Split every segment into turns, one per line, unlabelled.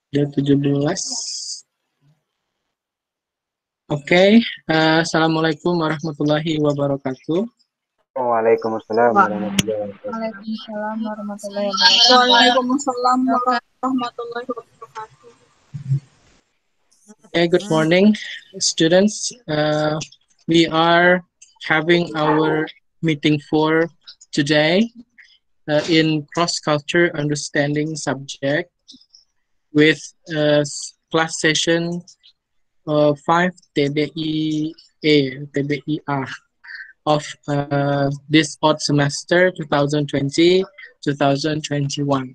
Ada 17. Oke, Assalamualaikum warahmatullahi wabarakatuh.
Waalaikumsalam warahmatullahi wabarakatuh.
Waalaikumsalam warahmatullahi wabarakatuh.
Waalaikumsalam warahmatullahi wabarakatuh.
Okay, good morning, students. We are having our meeting for today in cross-culture understanding subject with class session 5 TBIA of this odd semester 2020-2021.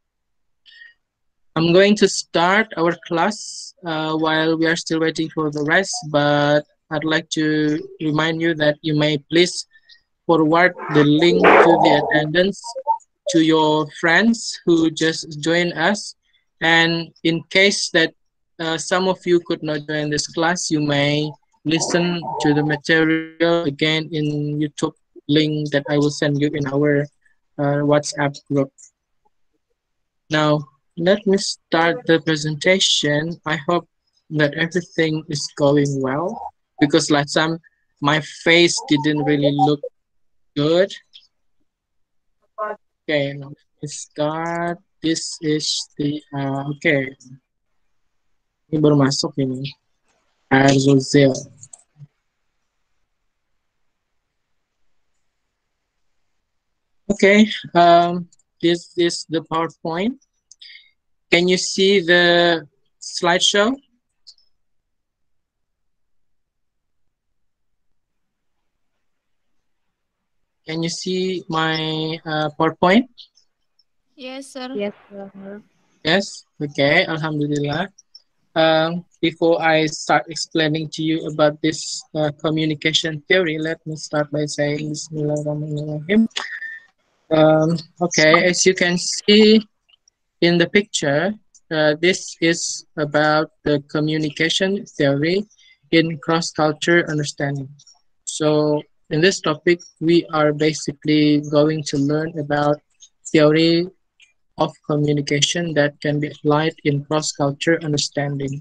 I'm going to start our class while we are still waiting for the rest, but I'd like to remind you that you may please forward the link to the attendance to your friends who just joined us. And in case that some of you could not join this class, you may listen to the material again in YouTube link that I will send you in our WhatsApp group. Now, let me start the presentation. I hope that everything is going well, because last time my face didn't really look good. Okay, now let's start. This is the, okay. Ini baru masuk ini. Airzozel. Okay, this is the PowerPoint. Can you see the slideshow? Can you see my PowerPoint?
Yes, sir.
Yes, sir.
Yes, okay, Alhamdulillah. Before I start explaining to you about this communication theory, let me start by saying Bismillahirrahmanirrahim. Okay, as you can see in the picture, this is about the communication theory in cross-culture understanding. So in this topic, we are basically going to learn about theory of communication that can be applied in cross-culture understanding.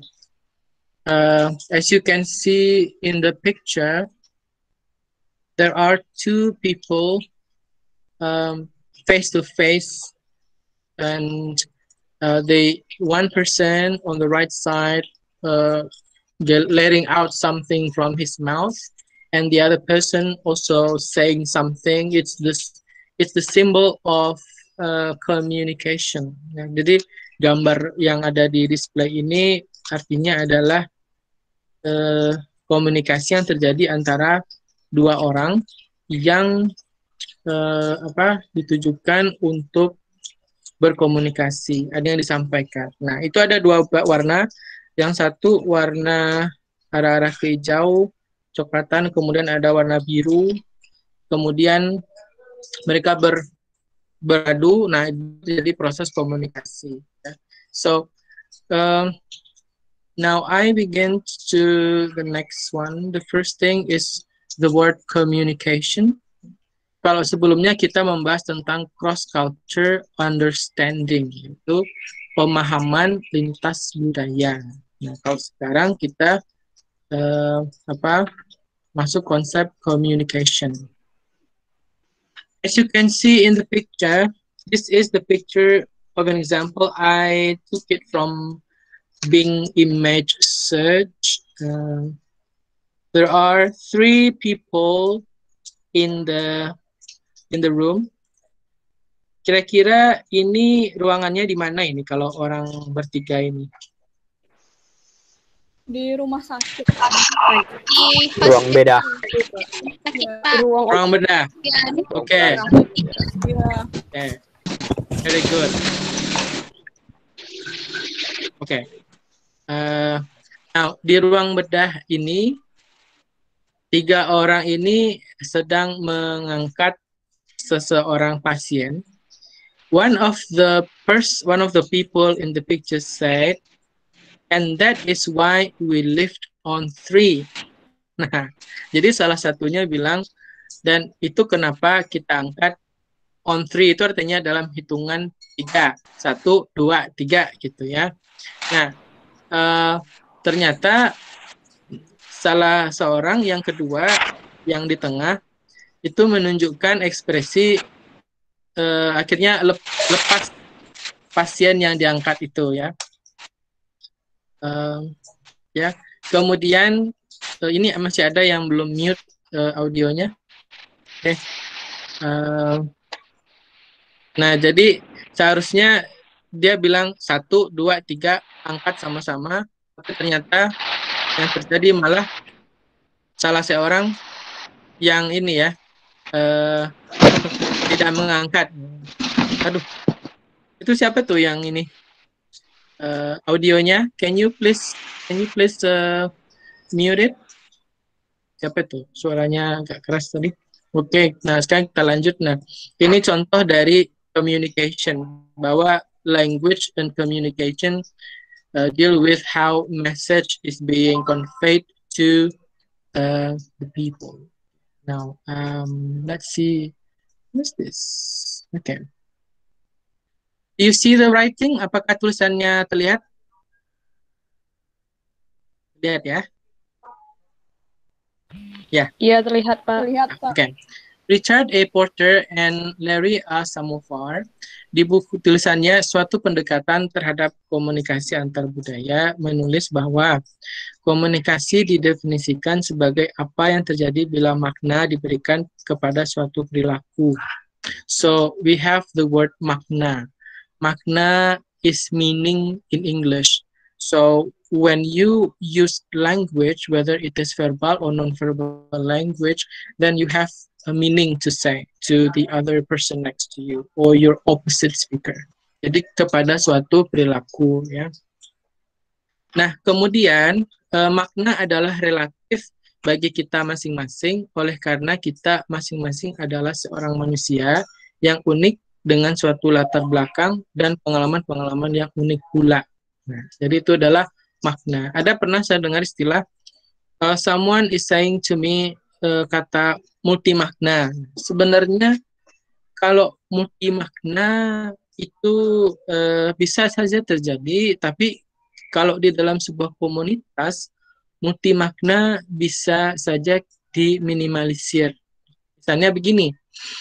As you can see in the picture, there are two people face to face, and one person on the right side letting out something from his mouth, and the other person also saying something. It's the symbol of communication. Ya, jadi gambar yang ada di display ini artinya adalah komunikasi yang terjadi antara dua orang yang ditujukan untuk berkomunikasi, ada yang disampaikan. Nah, itu ada dua warna. Yang satu warna arah-arah ke hijau, coklatan, kemudian ada warna biru. Kemudian mereka beradu, nah itu jadi proses komunikasi. So, now I begin to the next one. The first thing is the word communication. Kalau sebelumnya kita membahas tentang cross-culture understanding, yaitu pemahaman lintas budaya. Nah, kalau sekarang kita masuk konsep communication. As you can see in the picture, this is the picture of an example. I took it from Bing image search. There are three people in the room. Kira-kira ini ruangannya di mana ini kalau orang bertiga ini?
Di rumah sakit.
Ruang beda.
Ruang bedah. Oke.
Ya.
Okay. Very good. Oke. Now, di ruang bedah ini, tiga orang ini sedang mengangkat seseorang pasien. One of the people in the picture said, and that is why we lift on 3. Nah, jadi salah satunya bilang, dan itu kenapa kita angkat on 3, itu artinya dalam hitungan 3. 1, 2, 3 gitu ya. Nah, ternyata salah seorang yang kedua yang di tengah itu menunjukkan ekspresi akhirnya lepas pasien yang diangkat itu ya. Ya, kemudian ini masih ada yang belum mute audionya. Oke. Nah, jadi seharusnya dia bilang 1, 2, 3 angkat sama-sama, tapi ternyata yang terjadi malah salah seorang yang ini ya tidak mengangkat. Aduh, itu siapa tuh yang ini audionya? Can you please mute it? Siapa tuh? Suaranya agak keras tadi. Oke, nah sekarang kita lanjut. Nah, ini contoh dari communication, bahwa language and communication deal with how message is being conveyed to the people. Now, let's see. What's this? Okay. Do you see the writing? Apakah tulisannya terlihat? Lihat ya. Ya.
Iya, terlihat, Pak.
Terlihat, Pak.
Okay. Richard A. Porter and Larry A. Samovar di buku tulisannya Suatu Pendekatan Terhadap Komunikasi Antar Budaya menulis bahwa komunikasi didefinisikan sebagai apa yang terjadi bila makna diberikan kepada suatu perilaku. So we have the word makna. Makna is meaning in English. So when you use language, whether it is verbal or non-verbal language, then you have a meaning to say to the other person next to you or your opposite speaker. Jadi kepada suatu perilaku ya. Nah, kemudian makna adalah relatif bagi kita masing-masing oleh karena kita masing-masing adalah seorang manusia yang unik dengan suatu latar belakang dan pengalaman-pengalaman yang unik pula. Nah, jadi itu adalah makna. Ada pernah saya dengar istilah someone is saying to me kata multi makna. Sebenarnya kalau multi makna itu bisa saja terjadi, tapi kalau di dalam sebuah komunitas multi makna bisa saja diminimalisir. Misalnya begini,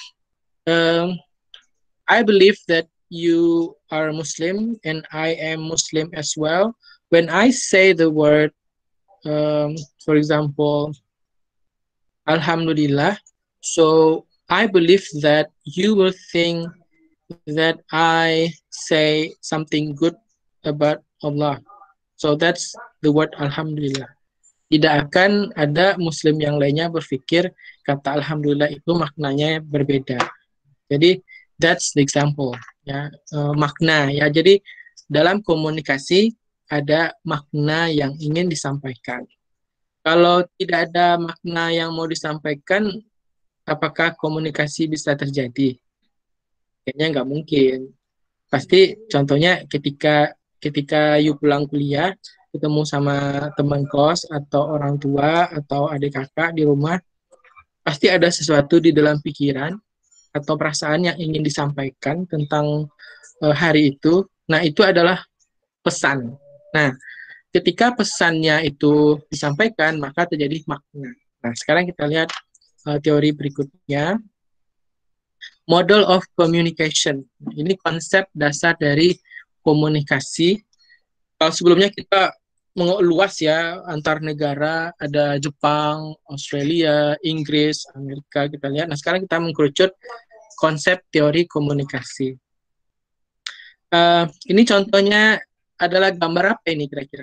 I believe that you are Muslim and I am Muslim as well. When I say the word, for example, Alhamdulillah, so I believe that you will think that I say something good about Allah. So that's the word Alhamdulillah. Tidak akan ada Muslim yang lainnya berpikir kata Alhamdulillah itu maknanya berbeda. Jadi that's the example ya, makna ya. Jadi dalam komunikasi ada makna yang ingin disampaikan. Kalau tidak ada makna yang mau disampaikan, apakah komunikasi bisa terjadi? Kayaknya nggak mungkin. Pasti contohnya ketika you pulang kuliah, ketemu sama teman kos atau orang tua atau adik kakak di rumah, pasti ada sesuatu di dalam pikiran atau perasaan yang ingin disampaikan tentang hari itu. Nah, itu adalah pesan. Nah, ketika pesannya itu disampaikan, maka terjadi makna. Nah, sekarang kita lihat teori berikutnya. Model of communication. Ini konsep dasar dari komunikasi. Kalau sebelumnya kita luas ya, antar negara, ada Jepang, Australia, Inggris, Amerika, kita lihat. Nah, sekarang kita mengkerucut konsep teori komunikasi. Ini contohnya adalah gambar apa ini kira-kira?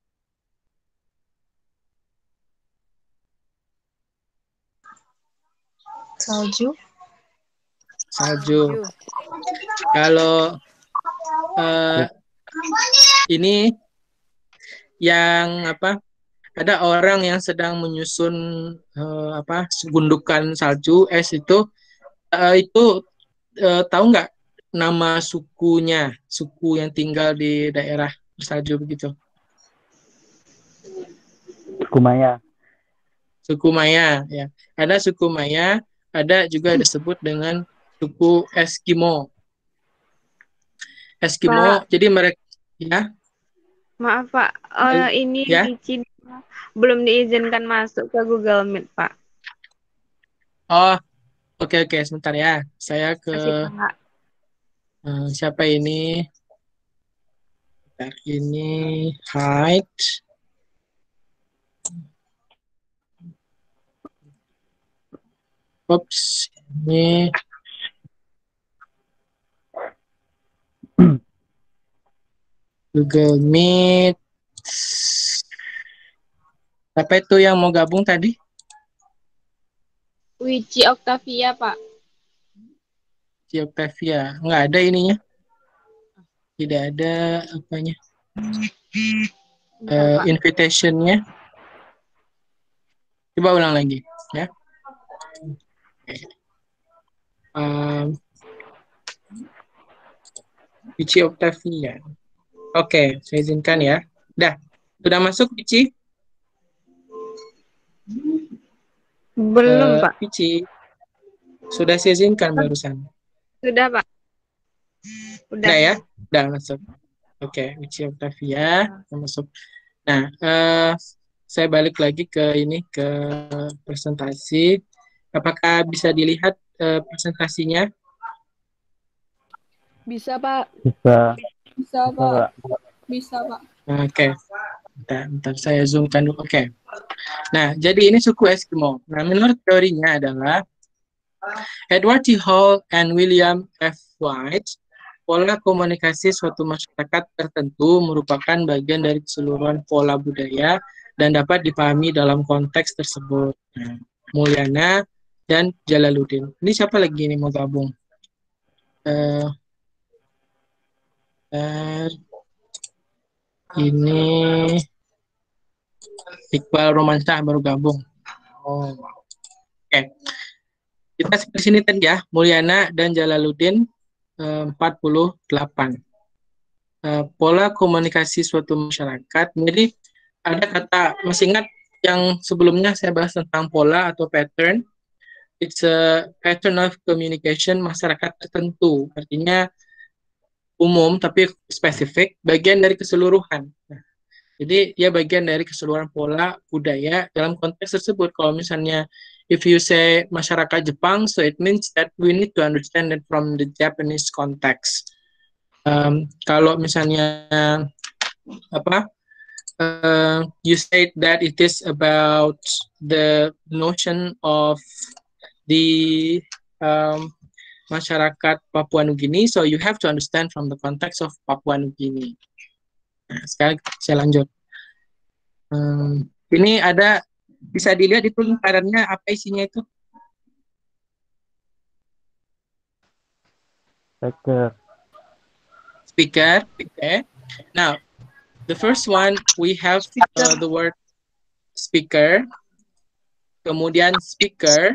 Salju.
Salju. Kalau ini yang apa? Ada orang yang sedang menyusun gundukan salju es itu tahu nggak nama sukunya, suku yang tinggal di daerah salju begitu?
Suku Maya.
Suku Maya ya. Ada suku Maya, ada juga disebut dengan suku Eskimo. Eskimo.
Pak,
Jadi mereka ya,
maaf Pak, ini
ya.
Cici belum diizinkan masuk ke Google Meet Pak.
Oh, oke sebentar ya. Saya ke
Masih Pak.
siapa ini? Bentar, ini hide. Oops, ini Google Meet. Siapa itu yang mau gabung tadi?
Wici Octavia Pak.
Si Octavia. Nggak ada ininya. Tidak ada apanya.
Bentar, Pak.
Invitation-nya. Coba ulang lagi, ya. Vici Octavia. Oke, saya izinkan ya. Dah, sudah masuk Vici?
Belum Pak.
Vici, sudah saya izinkan barusan.
Sudah Pak.
Udah ya? Udah masuk. Oke, Vici Octavia masuk. Nah, saya balik lagi ke ini, ke presentasi. Apakah bisa dilihat presentasinya?
Bisa, Pak.
Bisa.
Bisa, Pak. Bisa, Pak.
Oke. Bentar, saya zoomkan dulu. Oke. Nah, jadi ini suku Eskimo. Nah, menurut teorinya adalah Edward T. Hall and William F. White, pola komunikasi suatu masyarakat tertentu merupakan bagian dari keseluruhan pola budaya dan dapat dipahami dalam konteks tersebut. Nah, Mulyana dan Jalaluddin. Ini siapa lagi nih mau gabung? Ini Iqbal Romansyah baru gabung. Oh, oke. Kita seperti sini tadi ya, Mulyana dan Jalaluddin 48. Pola komunikasi suatu masyarakat. Jadi ada kata, masih ingat yang sebelumnya saya bahas tentang pola atau pattern. It's a pattern of communication masyarakat tertentu. Artinya umum tapi spesifik, bagian dari keseluruhan. Nah, jadi dia bagian dari keseluruhan pola budaya dalam konteks tersebut. Kalau misalnya if you say masyarakat Jepang, so it means that we need to understand it from the Japanese context. Kalau misalnya you say that it is about the notion of the masyarakat Papua Nugini, so you have to understand from the context of Papua Nugini. Nah, sekarang saya lanjut. Ini ada, bisa dilihat itu lingkarannya apa isinya itu? Speaker. Okay. Now, the first one we have the word speaker. Kemudian speaker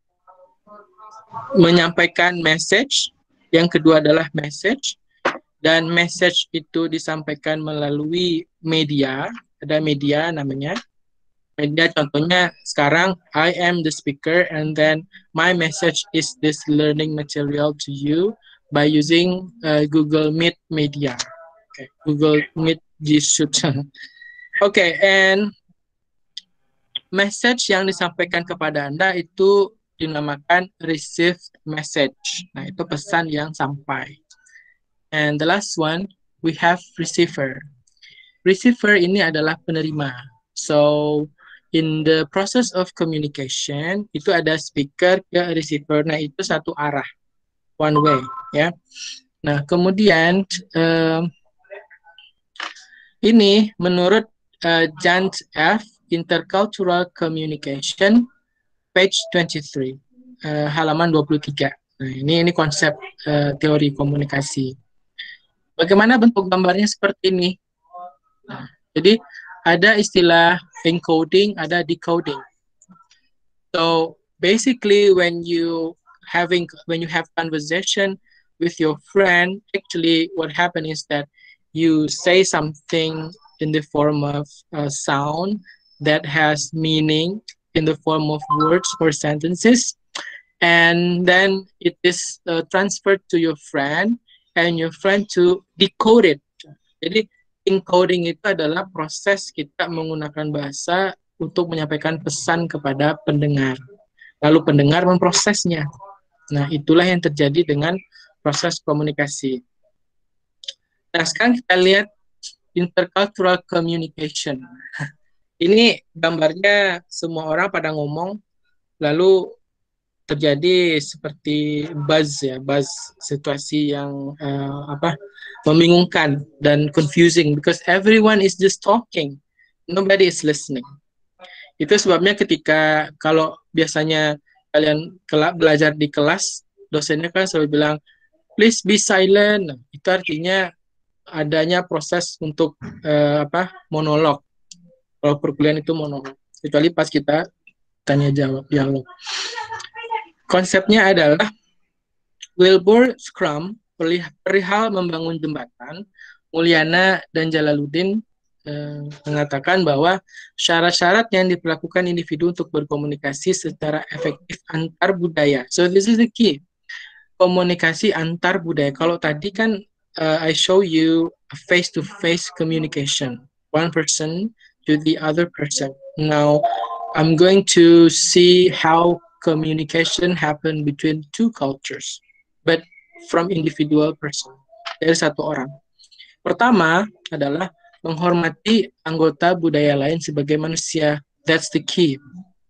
menyampaikan message. Yang kedua adalah message. Dan message itu disampaikan melalui media. Ada media namanya. Media contohnya sekarang I am the speaker and then my message is this learning material to you by using Google Meet media. Okay, Google Meet G Suite. Okay, and message yang disampaikan kepada Anda itu dinamakan received message. Nah, itu pesan yang sampai. And the last one, we have receiver. Receiver ini adalah penerima. So, in the process of communication, itu ada speaker ke receiver. Nah, itu satu arah. One way, ya. Nah, kemudian ini menurut Jan F. Intercultural Communication, page 23, halaman 23. Nah, ini konsep teori komunikasi. Bagaimana bentuk gambarnya seperti ini? Nah, jadi ada istilah encoding, ada decoding. So basically, when you have conversation with your friend, actually what happens is that you say something in the form of sound that has meaning in the form of words or sentences, and then it is transferred to your friend and your friend to decode it. Jadi encoding itu adalah proses kita menggunakan bahasa untuk menyampaikan pesan kepada pendengar. Lalu pendengar memprosesnya. Nah, itulah yang terjadi dengan proses komunikasi. Nah, sekarang kita lihat intercultural communication. Ini gambarnya semua orang pada ngomong, lalu terjadi seperti buzz, situasi yang membingungkan dan confusing because everyone is just talking, nobody is listening. Itu sebabnya ketika kalau biasanya kalian belajar di kelas, dosennya kan selalu bilang please be silent. Itu artinya adanya proses untuk monolog. Kalau perkuliahan itu monolog, kecuali pas kita tanya jawab dialog. Konsepnya adalah Wilbur Scrum perihal membangun jembatan. Mulyana dan Jalaluddin mengatakan bahwa syarat-syarat yang diperlakukan individu untuk berkomunikasi secara efektif antar budaya. So this is the key. Komunikasi antar budaya. Kalau tadi kan I show you a face-to-face communication, one person to the other person. Now I'm going to see how communication happen between two cultures, but from individual person, dari satu orang. Pertama adalah menghormati anggota budaya lain sebagai manusia. That's the key.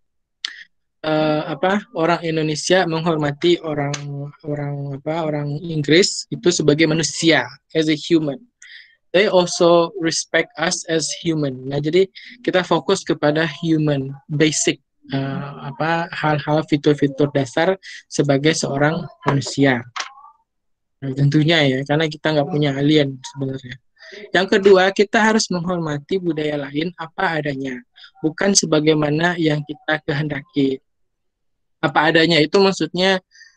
Orang Indonesia menghormati orang Inggris itu sebagai manusia, as a human. They also respect us as human. Nah, jadi kita fokus kepada human, basic, hal-hal fitur-fitur dasar sebagai seorang manusia. Nah, tentunya ya, karena kita nggak punya alien sebenarnya. Yang kedua, kita harus menghormati budaya lain apa adanya, bukan sebagaimana yang kita kehendaki. Apa adanya itu maksudnya,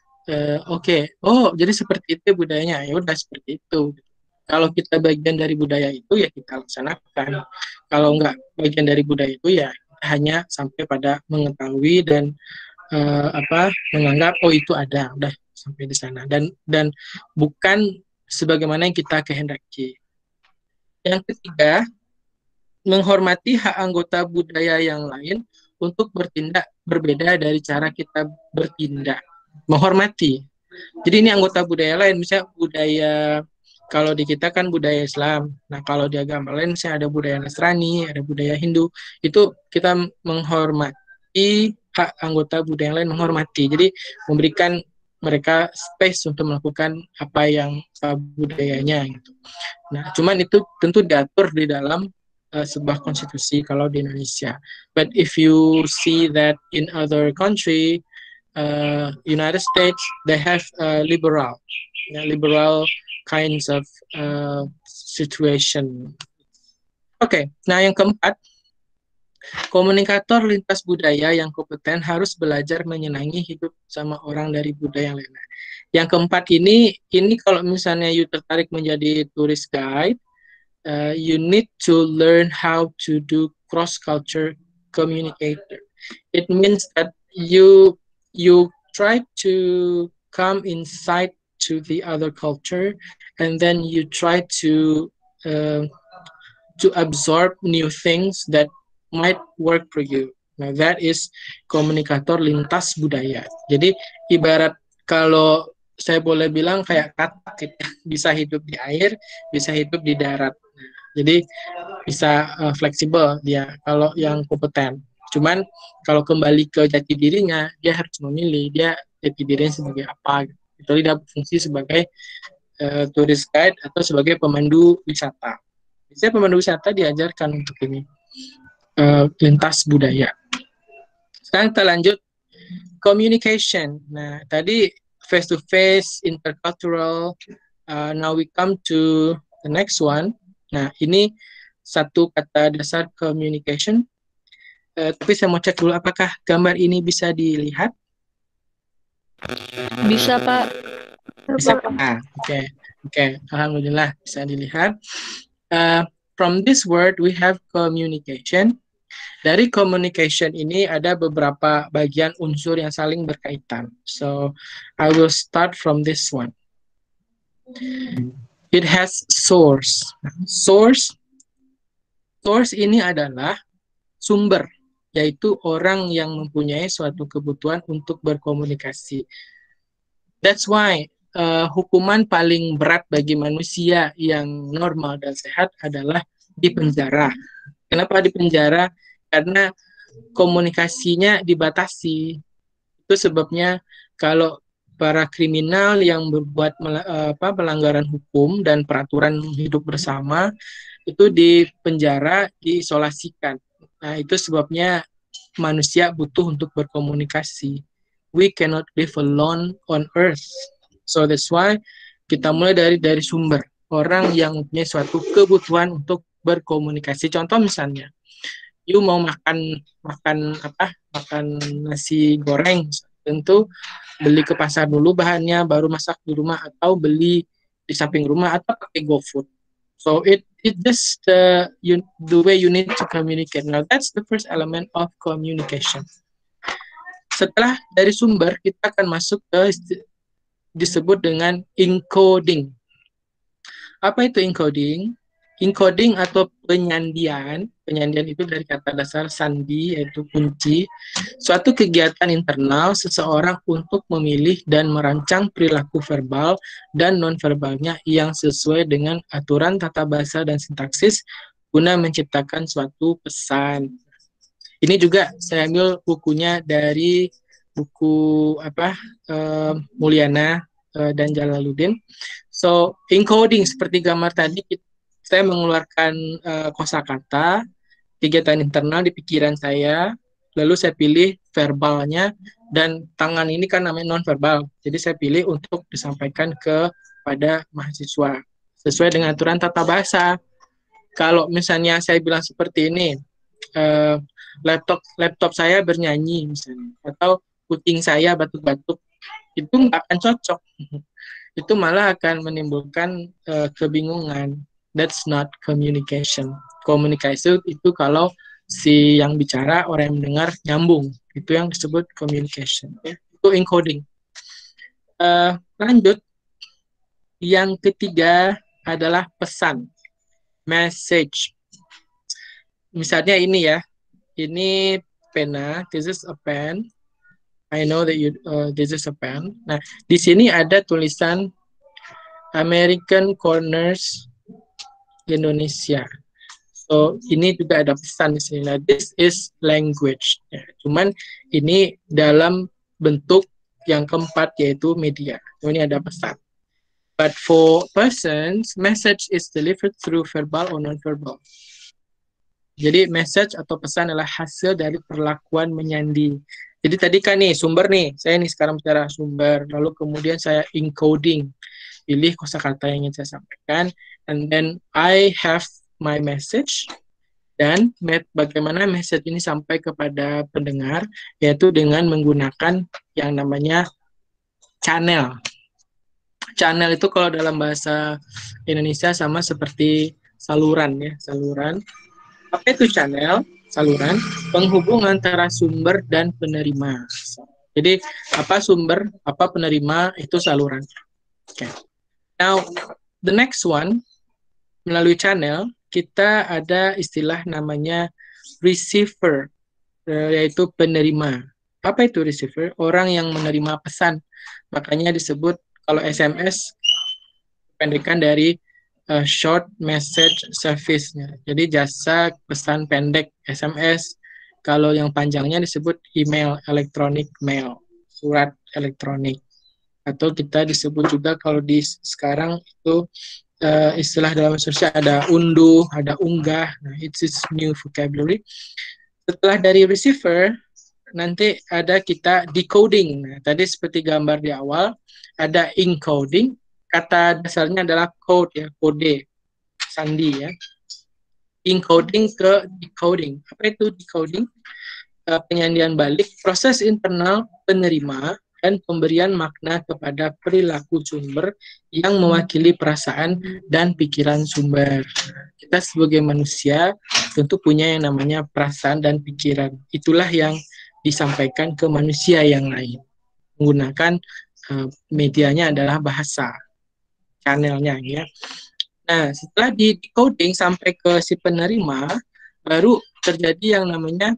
jadi seperti itu budayanya, ya udah seperti itu. Kalau kita bagian dari budaya itu ya kita laksanakan. Kalau nggak bagian dari budaya itu ya hanya sampai pada mengetahui dan menganggap itu ada, udah sampai di sana dan bukan sebagaimana yang kita kehendaki. Yang ketiga, menghormati hak anggota budaya yang lain untuk bertindak berbeda dari cara kita bertindak. Menghormati. Jadi ini anggota budaya lain, misalnya budaya, kalau di kita kan budaya Islam. Nah, kalau di agama lain misalnya ada budaya Nasrani, ada budaya Hindu, itu kita menghormati hak anggota budaya lain, menghormati. Jadi memberikan mereka space untuk melakukan apa yang budayanya gitu. Nah, cuman itu tentu diatur di dalam sebuah konstitusi kalau di Indonesia. But if you see that in other country, United States, they have liberal kinds of situation. Oke, nah yang keempat, komunikator lintas budaya yang kompeten harus belajar menyenangi hidup sama orang dari budaya yang lain. Yang keempat ini kalau misalnya you tertarik menjadi tourist guide, you need to learn how to do cross-culture communicator. It means that you try to come inside to the other culture, and then you try to absorb new things that might work for you. Nah, that is komunikator lintas budaya. Jadi ibarat kalau saya boleh bilang kayak katak gitu, bisa hidup di air, bisa hidup di darat. Jadi bisa fleksibel dia kalau yang kompeten. Cuman kalau kembali ke jati dirinya, dia harus memilih dia jati dirinya sebagai apa. Itu dia berfungsi sebagai tourist guide atau sebagai pemandu wisata. Biasanya pemandu wisata diajarkan untuk ini lintas budaya. Sekarang kita lanjut communication. Nah, tadi face to face, intercultural. Now we come to the next one. Nah, ini satu kata dasar communication. Tapi saya mau cek dulu apakah gambar ini bisa dilihat.
Bisa, Pak.
Bisa, Pak. Oke. Alhamdulillah bisa dilihat. From this word we have communication. Dari communication ini ada beberapa bagian unsur yang saling berkaitan. So I will start from this one. It has source. Source ini adalah sumber, yaitu orang yang mempunyai suatu kebutuhan untuk berkomunikasi. That's why hukuman paling berat bagi manusia yang normal dan sehat adalah di penjara. Kenapa di penjara? Karena komunikasinya dibatasi. Itu sebabnya kalau para kriminal yang berbuat pelanggaran hukum dan peraturan hidup bersama itu di penjara, diisolasikan. Nah, itu sebabnya manusia butuh untuk berkomunikasi. We cannot live alone on earth. So that's why kita mulai dari sumber. Orang yang mempunyai suatu kebutuhan untuk berkomunikasi. Contoh misalnya, you mau makan nasi goreng, tentu beli ke pasar dulu bahannya, baru masak di rumah, atau beli di samping rumah, atau pakai GoFood. So it just the way you need to communicate. Now that's the first element of communication. Setelah dari sumber, kita akan masuk ke disebut dengan encoding. Apa itu encoding? Encoding atau penyandian itu dari kata dasar sandi, yaitu kunci, suatu kegiatan internal seseorang untuk memilih dan merancang perilaku verbal dan nonverbalnya yang sesuai dengan aturan tata bahasa dan sintaksis guna menciptakan suatu pesan. Ini juga saya ambil bukunya dari buku Mulyana dan Jalaluddin. So, encoding seperti gambar tadi, saya mengeluarkan kosakata, kegiatan internal di pikiran saya, lalu saya pilih verbalnya, dan tangan ini kan namanya non-verbal, jadi saya pilih untuk disampaikan kepada mahasiswa, sesuai dengan aturan tata bahasa. Kalau misalnya saya bilang seperti ini, laptop saya bernyanyi misalnya, atau kucing saya batuk-batuk, itu nggak akan cocok. Itu malah akan menimbulkan kebingungan. That's not communication. Komunikasi itu kalau si yang bicara, orang yang mendengar nyambung. Itu yang disebut communication. Ya. Itu encoding. Lanjut. Yang ketiga adalah pesan. Message. Misalnya ini ya. Ini pena. This is a pen. I know that this is a pen. Nah, di sini ada tulisan American Corners Indonesia. So, ini juga ada pesan di sini. Nah, this is language. Ya, cuman ini dalam bentuk yang keempat, yaitu media. So, ini ada pesan. But for persons, message is delivered through verbal or non-verbal. Jadi, message atau pesan adalah hasil dari perlakuan menyandi. Jadi, tadi kan nih, sumber nih. Saya nih sekarang bicara sumber. Lalu kemudian saya encoding. Pilih kosakata yang ingin saya sampaikan, and then I have my message, dan bagaimana message ini sampai kepada pendengar, yaitu dengan menggunakan yang namanya channel. Channel itu kalau dalam bahasa Indonesia sama seperti saluran ya, saluran. Apa itu channel? Saluran, penghubung antara sumber dan penerima. Jadi apa sumber, apa penerima, itu saluran. Okay. Now, the next one, melalui channel, kita ada istilah namanya receiver, yaitu penerima. Apa itu receiver? Orang yang menerima pesan. Makanya disebut, kalau SMS, pendekan dari short message service. Jadi jasa pesan pendek, SMS. Kalau yang panjangnya disebut email, electronic mail, surat elektronik. Atau kita disebut juga kalau di sekarang itu istilah dalam bahasa ada unduh, ada unggah. Nah, it's new vocabulary. Setelah dari receiver, nanti ada kita decoding. Nah, tadi seperti gambar di awal, ada encoding. Kata dasarnya adalah code ya, kode, sandi ya. Encoding ke decoding. Apa itu decoding? Penyandian balik, proses internal penerima dan pemberian makna kepada perilaku sumber yang mewakili perasaan dan pikiran sumber. Kita sebagai manusia tentu punya yang namanya perasaan dan pikiran. Itulah yang disampaikan ke manusia yang lain. Menggunakan medianya adalah bahasa. channelnya ya. Nah, setelah di decoding sampai ke si penerima, baru terjadi yang namanya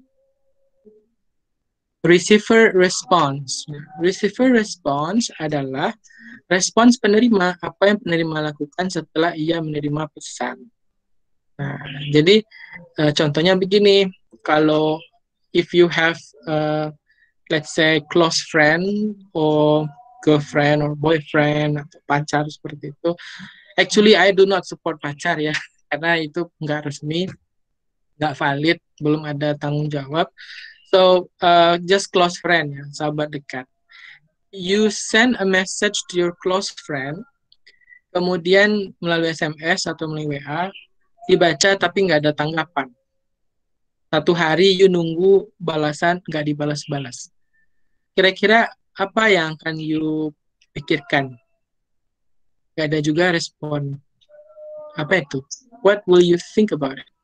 receiver response. Nah, receiver response adalah respons penerima, apa yang penerima lakukan setelah ia menerima pesan. Nah, jadi contohnya begini, kalau if you have let's say close friend or girlfriend or boyfriend atau pacar seperti itu. Actually I do not support pacar ya, karena itu nggak resmi, nggak valid, belum ada tanggung jawab. So just close friend ya, sahabat dekat. You send a message to your close friend, kemudian melalui SMS atau melalui WA, dibaca tapi nggak ada tanggapan. 1 hari you nunggu balasan, nggak dibalas-balas. Kira-kira apa yang akan you pikirkan? Nggak ada juga respon. Apa itu? What will you think about it?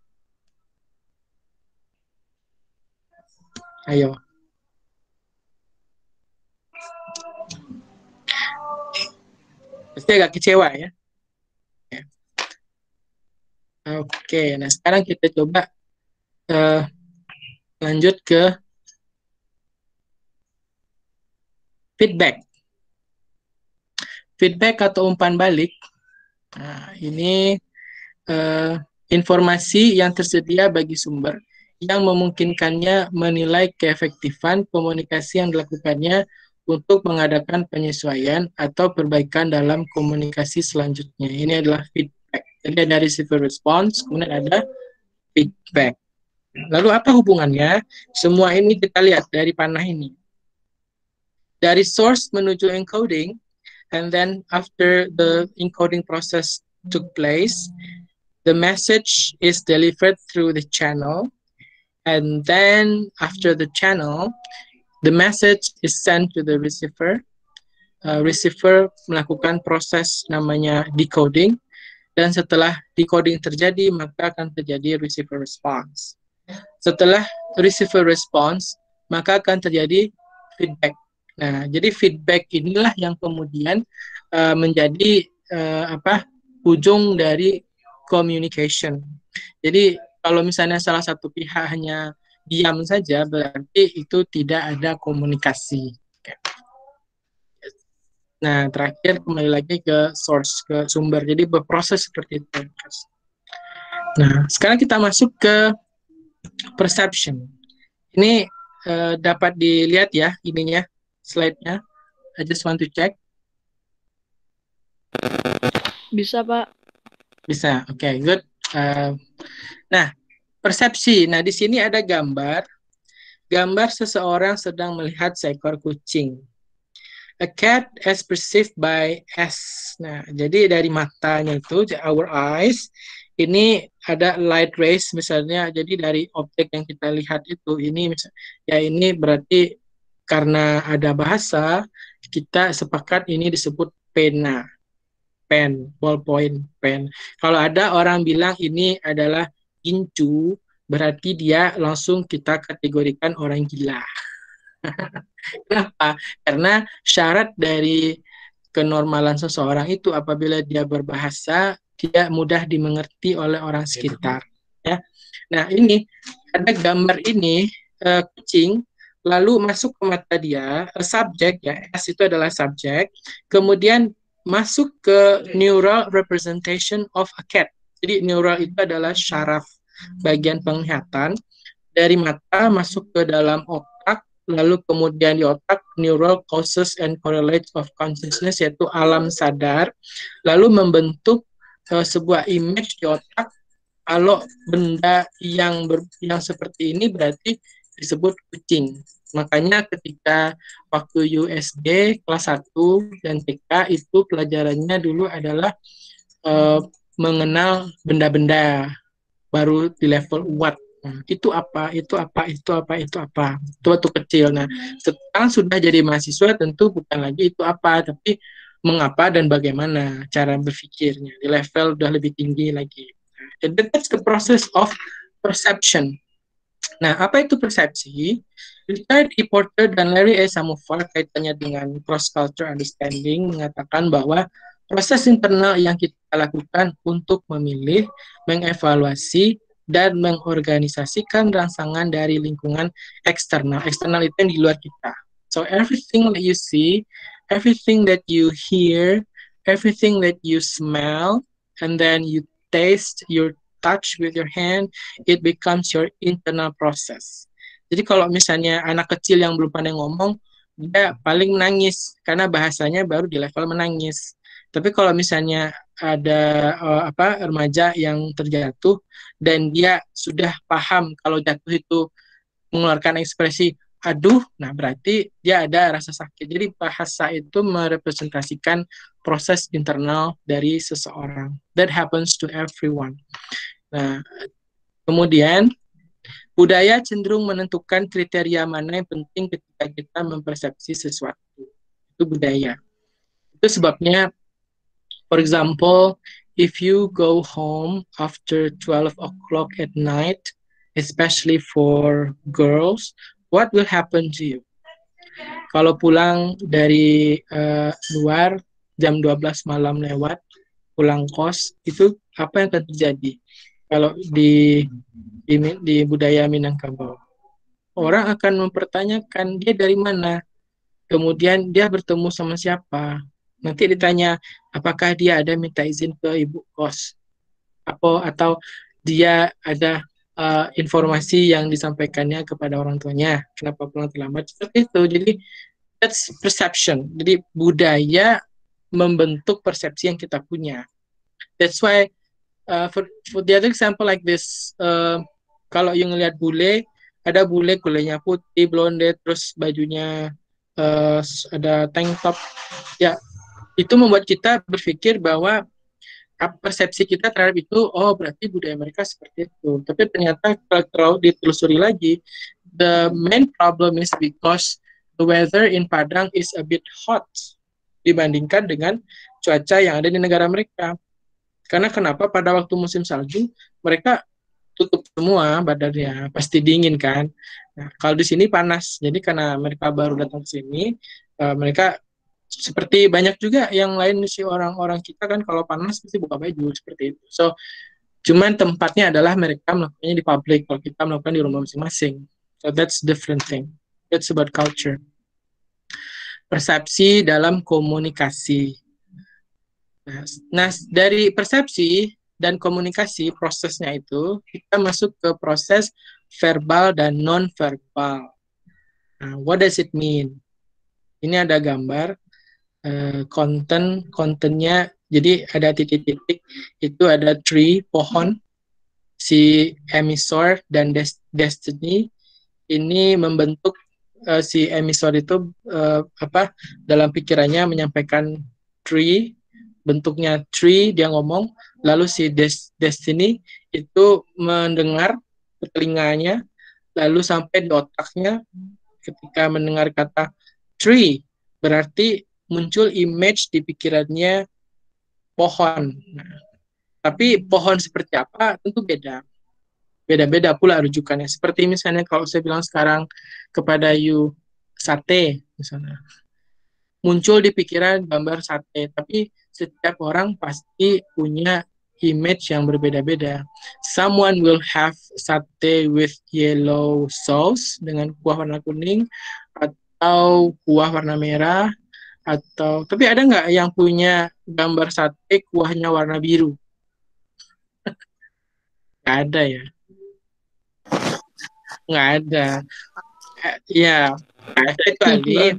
Ayo. Pasti agak kecewa ya. Oke, nah sekarang kita coba lanjut ke feedback. Feedback atau umpan balik. Nah, ini informasi yang tersedia bagi sumber yang memungkinkannya menilai keefektifan komunikasi yang dilakukannya untuk mengadakan penyesuaian atau perbaikan dalam komunikasi selanjutnya. Ini adalah feedback. Jadi ada receiver response, kemudian ada feedback. Lalu apa hubungannya? Semua ini kita lihat dari panah ini. Dari source menuju encoding, and then after the encoding process took place, the message is delivered through the channel, and then after the channel, the message is sent to the receiver. Receiver melakukan proses namanya decoding, dan setelah decoding terjadi, maka akan terjadi receiver response. Setelah receiver response, maka akan terjadi feedback. Nah, jadi feedback inilah yang kemudian menjadi ujung dari communication. Jadi kalau misalnya salah satu pihak hanya diam saja, berarti itu tidak ada komunikasi. Nah, terakhir kembali lagi ke source, ke sumber. Jadi berproses seperti itu. Nah, sekarang kita masuk ke perception. Ini dapat dilihat ya ininya, slide-nya. I just want to check.
Bisa, Pak.
Bisa, oke, good. Nah, persepsi. Nah, di sini ada gambar. Gambar seseorang sedang melihat seekor kucing. A cat as perceived by S. Nah, jadi dari matanya itu, our eyes, ini ada light rays misalnya. Jadi dari objek yang kita lihat itu, ini ya ini berarti karena ada bahasa, kita sepakat ini disebut pena. Pen, ballpoint pen. Kalau ada orang bilang ini adalah gincu, berarti dia langsung kita kategorikan orang gila. Kenapa? Karena syarat dari kenormalan seseorang itu apabila dia berbahasa, dia mudah dimengerti oleh orang sekitar. Ya. Nah, ini ada gambar ini kucing, lalu masuk ke mata dia, subjek ya, S itu adalah subjek, kemudian masuk ke neural representation of a cat. Jadi neural itu adalah syaraf bagian penglihatan, dari mata masuk ke dalam otak, lalu kemudian di otak neural causes and correlates of consciousness, yaitu alam sadar, lalu membentuk sebuah image di otak. Kalau benda yang seperti ini berarti disebut kucing. Makanya ketika waktu USD kelas 1 dan TK itu pelajarannya dulu adalah mengenal benda-benda, baru di level what. Nah, itu apa, itu apa, itu apa, itu apa. Itu waktu kecil. Nah, sekarang sudah jadi mahasiswa tentu bukan lagi itu apa, tapi mengapa dan bagaimana cara berpikirnya. Di level udah lebih tinggi lagi. Nah, that's the process of perception. Nah, apa itu persepsi? Richard E. Porter dan Larry E. Samovar kaitannya dengan cross-culture understanding mengatakan bahwa proses internal yang kita lakukan untuk memilih, mengevaluasi, dan mengorganisasikan rangsangan dari lingkungan eksternal. Eksternal itu yang di luar kita. So everything that you see, everything that you hear, everything that you smell, and then you taste, you touch with your hand, it becomes your internal process. Jadi kalau misalnya anak kecil yang belum pandai ngomong, dia paling menangis karena bahasanya baru di level menangis. Tapi kalau misalnya ada remaja yang terjatuh dan dia sudah paham kalau jatuh itu mengeluarkan ekspresi aduh, nah berarti dia ada rasa sakit. Jadi bahasa itu merepresentasikan proses internal dari seseorang. That happens to everyone. Nah, kemudian budaya cenderung menentukan kriteria mana yang penting ketika kita mempersepsi sesuatu. Itu budaya. Itu sebabnya, for example, if you go home after 12 o'clock at night, especially for girls, what will happen to you? Kalau pulang dari luar jam 12 malam lewat, pulang kos, itu apa yang akan terjadi? Kalau di budaya Minangkabau, orang akan mempertanyakan dia dari mana, kemudian dia bertemu sama siapa. Nanti ditanya apakah dia ada minta izin ke ibu kos, atau dia ada informasi yang disampaikannya kepada orang tuanya kenapa pulang terlambat, seperti itu. Jadi that's perception. Jadi budaya membentuk persepsi yang kita punya. That's why for the other example like this, kalau yang ngelihat bule, ada bule kulenya putih, blonde, terus bajunya ada tank top, ya itu membuat kita berpikir bahwa persepsi kita terhadap itu, oh berarti budaya mereka seperti itu. Tapi ternyata kalau ditelusuri lagi, the main problem is because the weather in Padang is a bit hot dibandingkan dengan cuaca yang ada di negara mereka. Karena kenapa pada waktu musim salju mereka tutup semua badannya, pasti dingin kan. Nah, kalau di sini panas, jadi karena mereka baru datang ke sini, mereka seperti banyak juga yang lain sih, orang-orang kita kan kalau panas pasti buka baju seperti itu. So, cuman tempatnya adalah mereka melakukannya di publik, kalau kita melakukan di rumah masing-masing. So that's different thing. That's about culture. Persepsi dalam komunikasi. Nah, dari persepsi dan komunikasi prosesnya itu kita masuk ke proses verbal dan non-verbal. Nah, what does it mean? Ini ada gambar. Kontennya, jadi ada titik-titik, itu ada tree, pohon, si emisor dan destiny ini membentuk si emisor itu dalam pikirannya menyampaikan tree, bentuknya tree, dia ngomong, lalu si destiny itu mendengar ke telinganya, lalu sampai di otaknya ketika mendengar kata tree, berarti muncul image di pikirannya pohon. Nah, tapi pohon seperti apa tentu beda-beda pula rujukannya. Seperti misalnya kalau saya bilang sekarang kepada you sate misalnya, muncul di pikiran gambar sate, tapi setiap orang pasti punya image yang berbeda-beda. Someone will have sate with yellow sauce dengan kuah warna kuning, atau kuah warna merah, tapi ada nggak yang punya gambar sate kuahnya warna biru? Nggak ada ya? Nggak ada. Ya, kecuali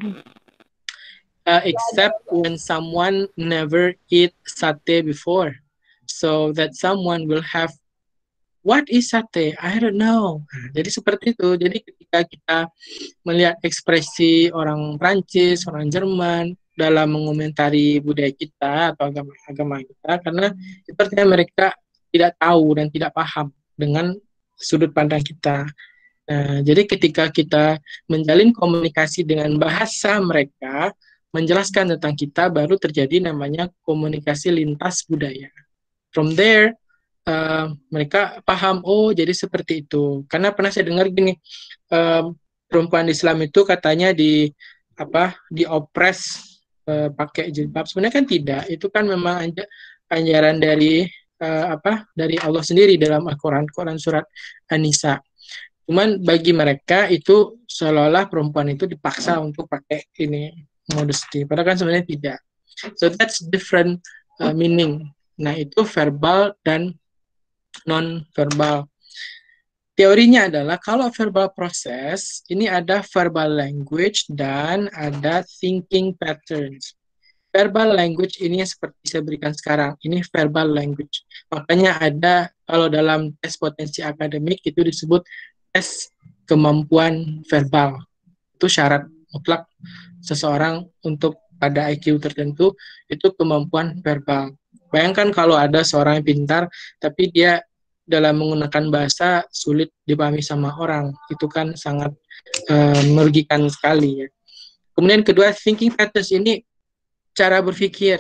except when someone never eat sate before, so that someone will have, what is sate? I don't know. Nah, jadi seperti itu. Jadi ketika kita melihat ekspresi orang Prancis, orang Jerman dalam mengomentari budaya kita atau agama kita, karena sepertinya mereka tidak tahu dan tidak paham dengan sudut pandang kita. Nah, jadi ketika kita menjalin komunikasi dengan bahasa mereka, menjelaskan tentang kita, baru terjadi namanya komunikasi lintas budaya. From there, mereka paham, oh jadi seperti itu. Karena pernah saya dengar gini, perempuan Islam itu katanya diopres pakai jilbab. Sebenarnya kan tidak. Itu kan memang anjaran dari dari Allah sendiri dalam Al-Quran, Quran surat An-Nisa. Cuman bagi mereka itu seolah-olah perempuan itu dipaksa untuk pakai ini modesty. Padahal kan sebenarnya tidak. So that's different meaning. Nah itu verbal dan non-verbal. Teorinya adalah kalau verbal proses, ini ada verbal language dan ada thinking patterns. Verbal language ini yang seperti saya berikan sekarang, ini verbal language. Makanya ada, kalau dalam tes potensi akademik itu disebut tes kemampuan verbal. Itu syarat mutlak seseorang untuk pada IQ tertentu, itu kemampuan verbal. Bayangkan kalau ada seorang yang pintar, tapi dia dalam menggunakan bahasa sulit dipahami sama orang, itu kan sangat merugikan sekali ya. Kemudian kedua, thinking patterns ini cara berpikir.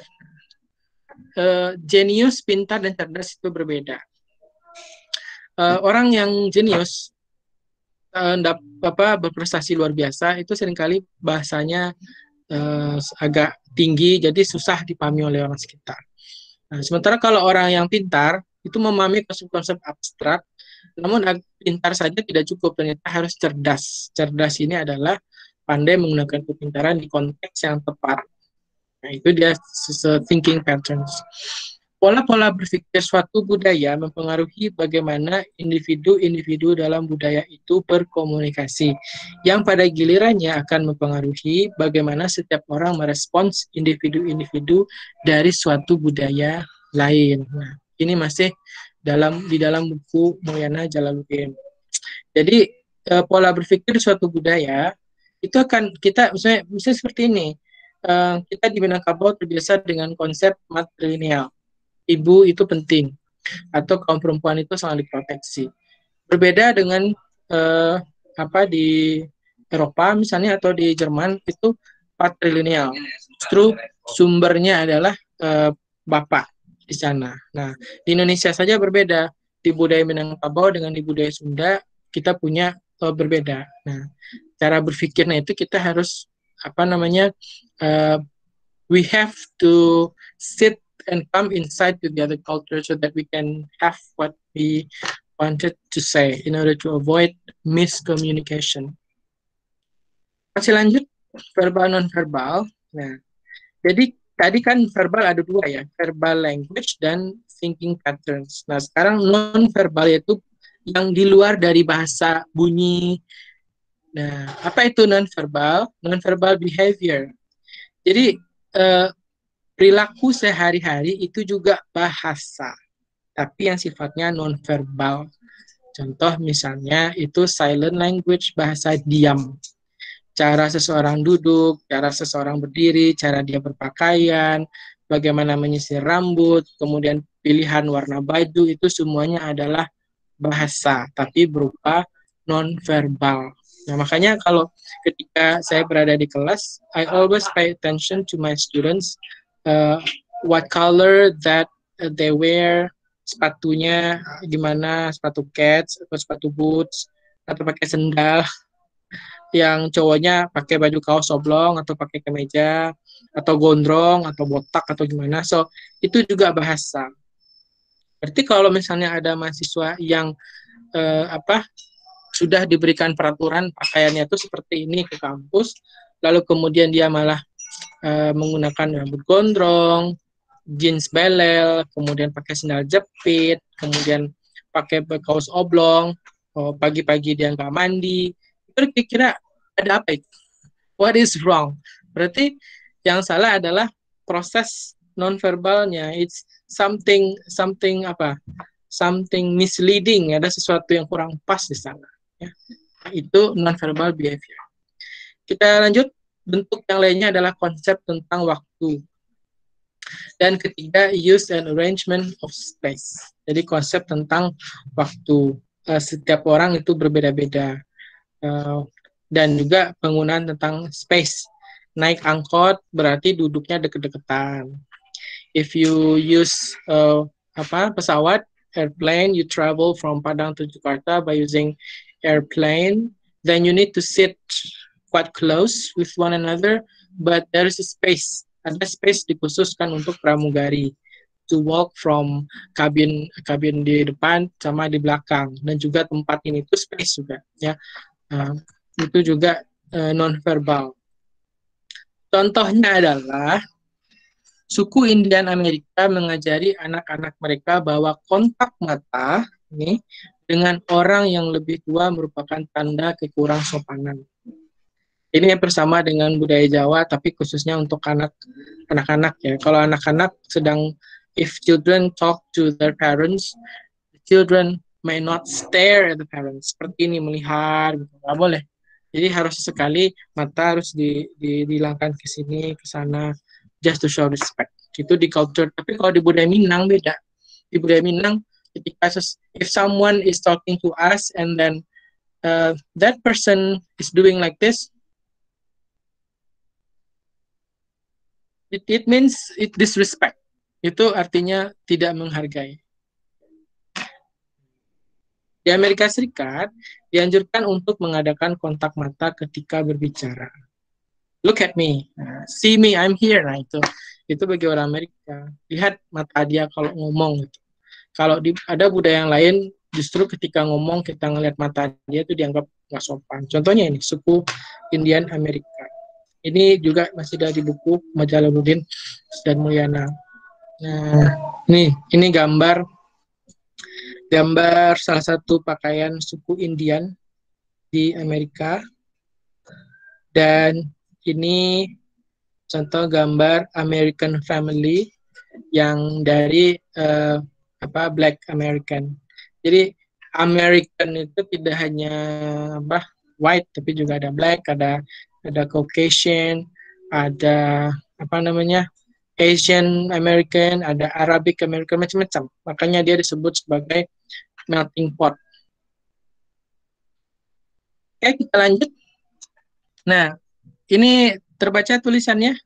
Jenius, pintar, dan cerdas itu berbeda. Orang yang jenius berprestasi luar biasa itu seringkali bahasanya agak tinggi, jadi susah dipahami oleh orang sekitar. Nah, sementara kalau orang yang pintar itu memahami konsep-konsep abstrak, namun pintar saja tidak cukup, ternyata harus cerdas. Cerdas ini adalah pandai menggunakan kepintaran di konteks yang tepat. Nah, itu dia thinking patterns. Pola-pola berpikir suatu budaya mempengaruhi bagaimana individu-individu dalam budaya itu berkomunikasi, yang pada gilirannya akan mempengaruhi bagaimana setiap orang merespons individu-individu dari suatu budaya lain. Nah, ini masih di dalam buku Mulyana Jalaluddin. Jadi pola berpikir suatu budaya itu akan kita misalnya seperti ini. Kita di Minangkabau terbiasa dengan konsep matrilineal. Ibu itu penting, atau kaum perempuan itu sangat diproteksi. Berbeda dengan di Eropa misalnya atau di Jerman itu patrilineal. Justru sumbernya adalah bapak di sana. Nah, di Indonesia saja berbeda. Di budaya Minangkabau dengan di budaya Sunda kita punya berbeda. Nah, cara berpikirnya itu kita harus we have to sit and come inside to the other culture so that we can have what we wanted to say in order to avoid miscommunication. Masih lanjut, verbal non-verbal. Nah, jadi tadi kan verbal ada dua ya, verbal language dan thinking patterns. Nah, sekarang non-verbal yaitu yang di luar dari bahasa bunyi. Nah, apa itu non-verbal? Non-verbal behavior. Jadi, perilaku sehari-hari itu juga bahasa, tapi yang sifatnya non-verbal. Contoh misalnya itu silent language, bahasa diam. Cara seseorang duduk, cara seseorang berdiri, cara dia berpakaian, bagaimana menyisir rambut, kemudian pilihan warna baju, itu semuanya adalah bahasa, tapi berupa non-verbal. Nah, makanya kalau ketika saya berada di kelas, I always pay attention to my students, what color that they wear, sepatunya gimana, sepatu cats atau sepatu boots atau pakai sendal. Yang cowoknya pakai baju kaos oblong atau pakai kemeja atau gondrong atau botak atau gimana. So, itu juga bahasa. Berarti kalau misalnya ada mahasiswa yang sudah diberikan peraturan pakaiannya itu seperti ini ke kampus, lalu kemudian dia malah menggunakan rambut gondrong, jeans belel, kemudian pakai sandal jepit, kemudian pakai kaos oblong, pagi-pagi dia nggak mandi, itu kira-kira ada apa itu? What is wrong? Berarti yang salah adalah proses nonverbalnya. It's something misleading, ada sesuatu yang kurang pas di sana. Ya. Itu nonverbal behavior. Kita lanjut. Bentuk yang lainnya adalah konsep tentang waktu. Dan ketiga, use and arrangement of space. Jadi konsep tentang waktu. Setiap orang itu berbeda-beda. Dan juga penggunaan tentang space. Naik angkot berarti duduknya deket-deketan. If you use pesawat, airplane, you travel from Padang to Jakarta by using airplane, then you need to sit quite close with one another, but there is a space ada space dikhususkan untuk pramugari to walk from kabin di depan sama di belakang, dan juga tempat ini itu space juga ya. Itu juga non verbal. Contohnya adalah suku Indian Amerika mengajari anak-anak mereka bahwa kontak mata ini dengan orang yang lebih tua merupakan tanda kekurang sopanan. Ini yang bersama dengan budaya Jawa, tapi khususnya untuk anak-anak ya. Kalau anak-anak sedang, if children talk to their parents, the children may not stare at the parents. Seperti ini, melihat, gitu. Nggak boleh. Jadi harus sekali mata harus dihilangkan ke sini, ke sana, just to show respect. Itu di culture. Tapi kalau di budaya Minang beda. Di budaya Minang, ketika if someone is talking to us and then that person is doing like this, it means it disrespect. Itu artinya tidak menghargai. Di Amerika Serikat dianjurkan untuk mengadakan kontak mata ketika berbicara. Look at me, see me, I'm here. Nah itu bagi orang Amerika. Lihat mata dia kalau ngomong. Gitu. Kalau ada budaya yang lain, justru ketika ngomong kita ngelihat mata dia itu dianggap nggak sopan. Contohnya ini suku Indian Amerika. Ini juga masih dari buku Jalaluddin dan Mulyana. Nah, ini gambar salah satu pakaian suku Indian di Amerika. Dan ini contoh gambar American Family yang dari Black American. Jadi American itu tidak hanya white, tapi juga ada black, ada Caucasian, ada Asian American, ada Arabic American, macam-macam. Makanya dia disebut sebagai melting pot. Oke, kita lanjut. Nah, ini terbaca tulisannya?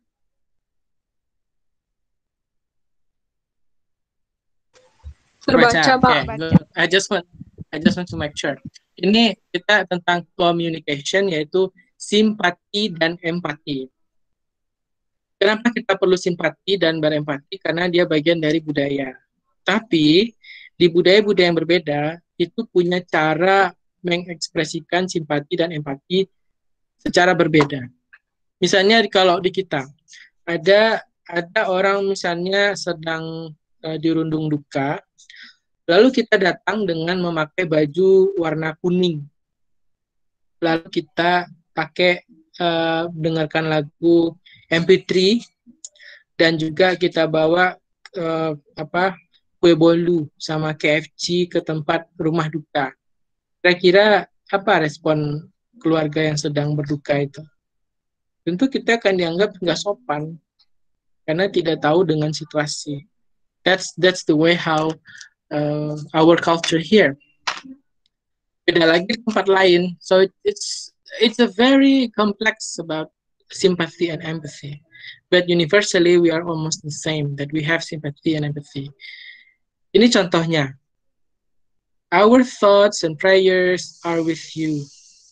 Terbaca, Pak.
Okay, I just want to make sure. Ini kita tentang communication, yaitu simpati dan empati. Kenapa kita perlu simpati dan berempati? Karena dia bagian dari budaya. Tapi di budaya-budaya yang berbeda itu punya cara mengekspresikan simpati dan empati secara berbeda. Misalnya kalau di kita ada orang misalnya sedang dirundung duka, lalu kita datang dengan memakai baju warna kuning, lalu kita pakai dengarkan lagu MP3 dan juga kita bawa kue bolu sama KFC ke tempat rumah duka. Kira-kira apa respon keluarga yang sedang berduka itu? Tentu kita akan dianggap nggak sopan karena tidak tahu dengan situasi. That's the way how our culture here. Beda lagi tempat lain. So it's a very complex about sympathy and empathy. But universally we are almost the same, that we have sympathy and empathy. Ini contohnya. Our thoughts and prayers are with you.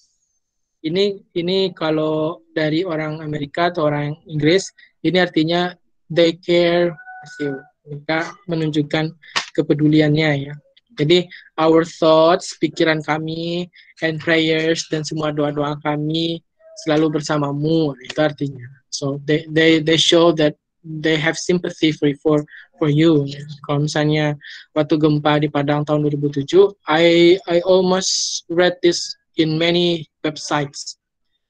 Ini kalau dari orang Amerika atau orang Inggris, ini artinya they care with you. Mereka menunjukkan kepeduliannya ya. Jadi our thoughts, pikiran kami, and prayers, dan semua doa-doa kami selalu bersamamu. Itu artinya. So they show that they have sympathy for you. Kalau misalnya waktu gempa di Padang tahun 2007, I almost read this in many websites.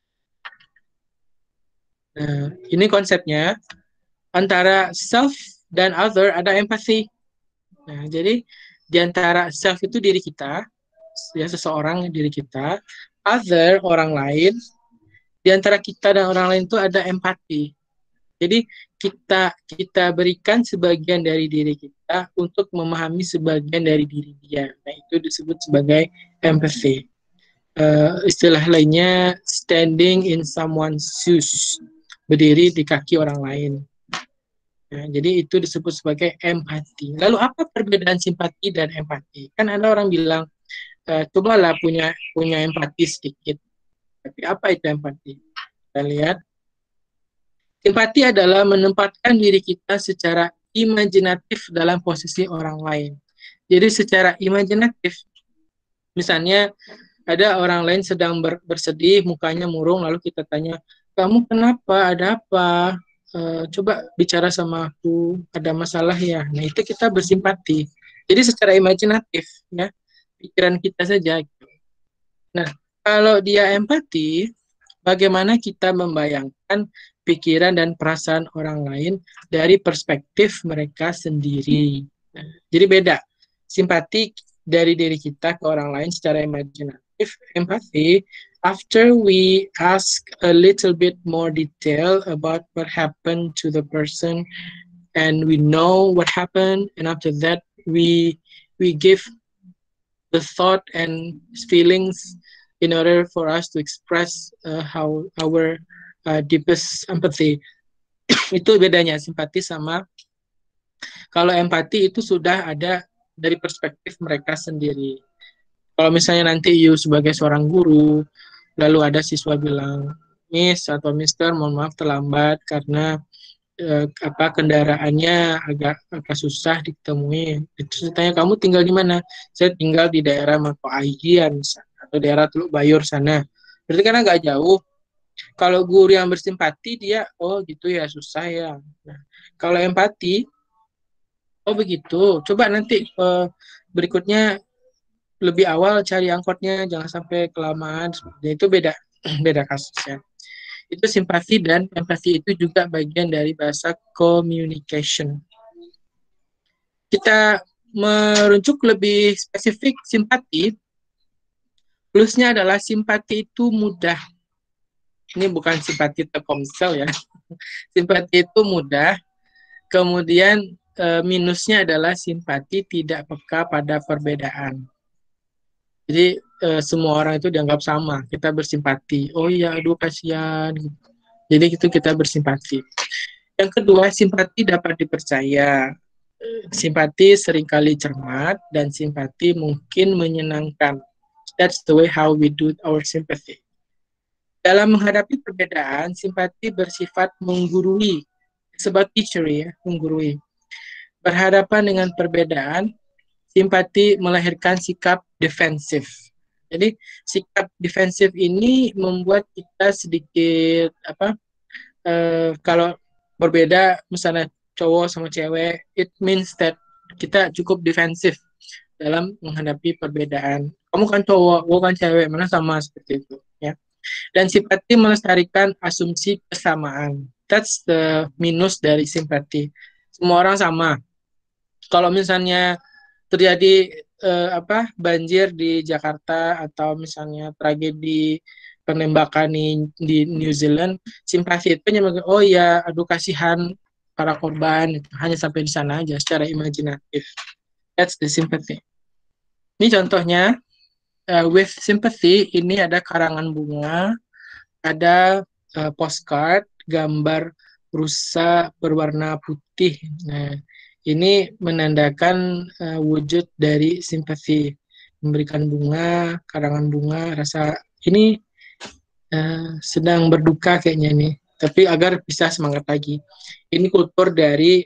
Nah, ini konsepnya antara self dan other ada empathy. Nah, jadi di antara self itu diri kita, ya seseorang diri kita, other orang lain, di antara kita dan orang lain itu ada empati. Jadi kita berikan sebagian dari diri kita untuk memahami sebagian dari diri dia. Nah, itu disebut sebagai empathy. Istilah lainnya standing in someone's shoes, berdiri di kaki orang lain. Nah, jadi itu disebut sebagai empati. Lalu apa perbedaan simpati dan empati? Kan ada orang bilang, cobalah punya empati sedikit. Tapi apa itu empati? Kita lihat. Simpati adalah menempatkan diri kita secara imajinatif dalam posisi orang lain. Jadi secara imajinatif, misalnya ada orang lain sedang bersedih, mukanya murung, lalu kita tanya, kamu kenapa? Ada apa? Coba bicara sama aku, ada masalah ya. Nah, itu kita bersimpati. Jadi secara imajinatif, ya, pikiran kita saja. Nah, kalau dia empati, bagaimana kita membayangkan pikiran dan perasaan orang lain dari perspektif mereka sendiri. Nah, jadi beda. Simpati dari diri kita ke orang lain secara imajinatif, empathy, after we ask a little bit more detail about what happened to the person and we know what happened, and after that we give the thought and feelings in order for us to express how our deepest empathy. Itu bedanya simpati sama kalau empati itu sudah ada dari perspektif mereka sendiri. Kalau misalnya nanti you sebagai seorang guru, lalu ada siswa bilang, Miss atau Mister, mohon maaf terlambat karena kendaraannya agak susah ditemui. Itu saya tanya, kamu tinggal di mana? Saya tinggal di daerah Mako Aijian atau daerah Teluk Bayur sana. Berarti kan agak jauh. Kalau guru yang bersimpati dia, oh gitu ya, susah ya. Nah, kalau empati, oh begitu. Coba nanti berikutnya lebih awal cari angkotnya, jangan sampai kelamaan. Itu beda beda kasusnya. Itu simpati, dan empati itu juga bagian dari bahasa communication. Kita merujuk lebih spesifik simpati, plusnya adalah simpati itu mudah. Ini bukan simpati Telkomsel ya. Simpati itu mudah. Kemudian minusnya adalah simpati tidak peka pada perbedaan. Jadi semua orang itu dianggap sama, kita bersimpati. Oh iya, aduh kasihan. Jadi itu kita bersimpati. Yang kedua, simpati dapat dipercaya. Simpati seringkali cermat dan simpati mungkin menyenangkan. That's the way how we do our sympathy. Dalam menghadapi perbedaan, simpati bersifat menggurui, sebab teacher ya, menggurui. Berhadapan dengan perbedaan, simpati melahirkan sikap defensif. Jadi sikap defensif ini membuat kita sedikit kalau berbeda, misalnya cowok sama cewek, it means that kita cukup defensif dalam menghadapi perbedaan. Kamu kan cowok, gue kan cewek, mana sama seperti itu, ya. Dan simpati melestarikan asumsi kesamaan. That's the minus dari simpati. Semua orang sama. Kalau misalnya terjadi banjir di Jakarta atau misalnya tragedi penembakan di New Zealand, simpati itu hanya oh ya, aduh kasihan para korban, itu hanya sampai di sana aja secara imajinatif. That's the sympathy. Ini contohnya. With sympathy, ini ada karangan bunga, ada postcard, gambar rusa berwarna putih. Nah, ini menandakan wujud dari sympathy. Memberikan bunga, karangan bunga, rasa ini sedang berduka kayaknya nih. Tapi agar bisa semangat lagi. Ini kultur dari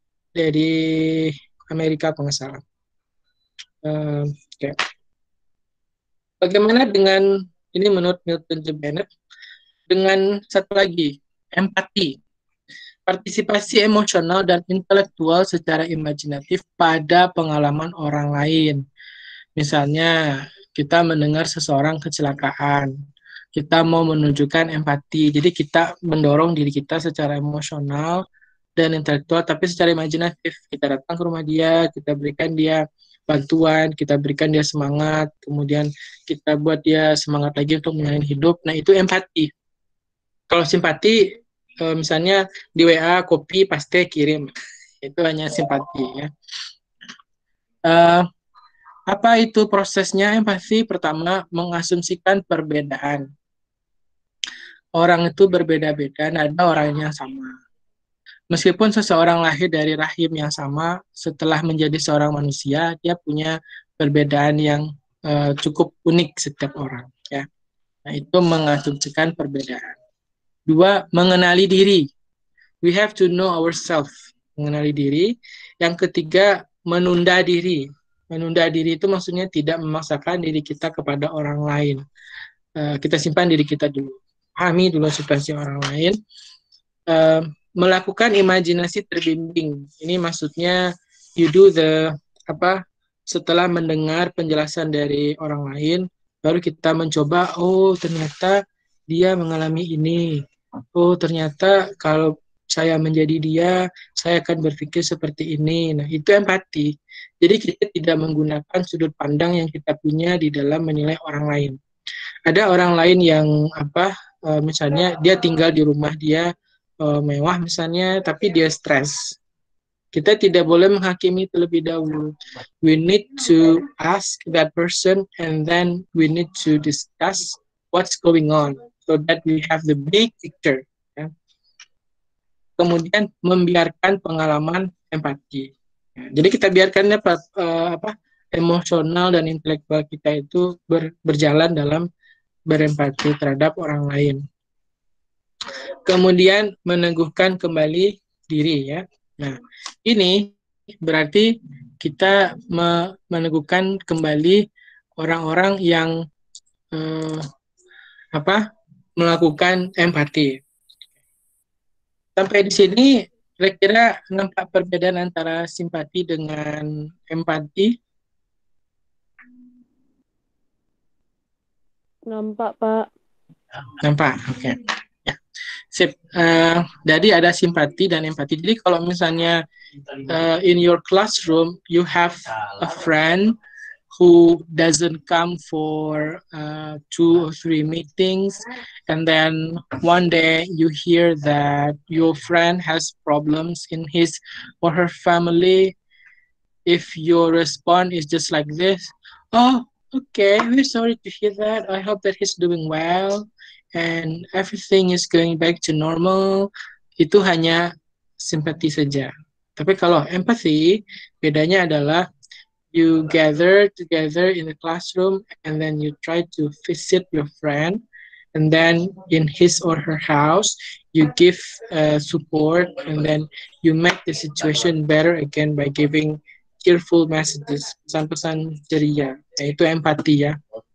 Amerika kalau nggak salah. Okay. Bagaimana dengan ini menurut Milton J. Bennett, dengan satu lagi, empati, partisipasi emosional dan intelektual secara imajinatif pada pengalaman orang lain. Misalnya kita mendengar seseorang kecelakaan, kita mau menunjukkan empati, jadi kita mendorong diri kita secara emosional dan intelektual, tapi secara imajinatif. Kita datang ke rumah dia, kita berikan dia bantuan, kita berikan dia semangat, kemudian kita buat dia semangat lagi untuk menjalani hidup. Nah, itu empati. Kalau simpati, misalnya di WA, kopi, paste, kirim. Itu hanya simpati ya. Apa itu prosesnya empati? Pertama, mengasumsikan perbedaan. Orang itu berbeda-beda, ada orang yang sama. Meskipun seseorang lahir dari rahim yang sama, setelah menjadi seorang manusia, dia punya perbedaan yang cukup unik setiap orang. Ya. Nah, itu mengasumsikan perbedaan. Dua, mengenali diri. we have to know ourselves, mengenali diri. Yang ketiga, menunda diri. Menunda diri itu maksudnya tidak memaksakan diri kita kepada orang lain. Kita simpan diri kita dulu. Pahami dulu situasi orang lain. Melakukan imajinasi terbimbing. Ini maksudnya you do setelah mendengar penjelasan dari orang lain, baru kita mencoba, oh ternyata dia mengalami ini. Oh ternyata kalau saya menjadi dia, saya akan berpikir seperti ini. Nah itu empati. Jadi kita tidak menggunakan sudut pandang yang kita punya di dalam menilai orang lain. Ada orang lain yang misalnya dia tinggal di rumah dia mewah misalnya, tapi dia stres. Kita tidak boleh menghakimi terlebih dahulu. We need to ask that person and then we need to discuss what's going on so that we have the big picture. Ya. Kemudian membiarkan pengalaman empati. Ya. Jadi kita biarkannya emosional dan intelektual kita itu berjalan dalam berempati terhadap orang lain. Kemudian meneguhkan kembali diri ya. Nah, ini berarti kita meneguhkan kembali orang-orang yang melakukan empati. Sampai di sini kira-kira nampak perbedaan antara simpati dengan empati?
Nampak, Pak.
Nampak, oke. Ya. Sip. Jadi ada simpati dan empati. Jadi kalau misalnya in your classroom you have a friend who doesn't come for 2 or 3 meetings, and then one day you hear that your friend has problems in his or her family. If your response is just like this, oh, okay, we're sorry to hear that. I hope that he's doing well and everything is going back to normal. Itu hanya simpati saja. Tapi kalau empathy, bedanya adalah you gather together in the classroom and then you try to visit your friend, and then in his or her house you give support, and then you make the situation better again by giving cheerful messages, pesan-pesan ceria. Itu empati ya.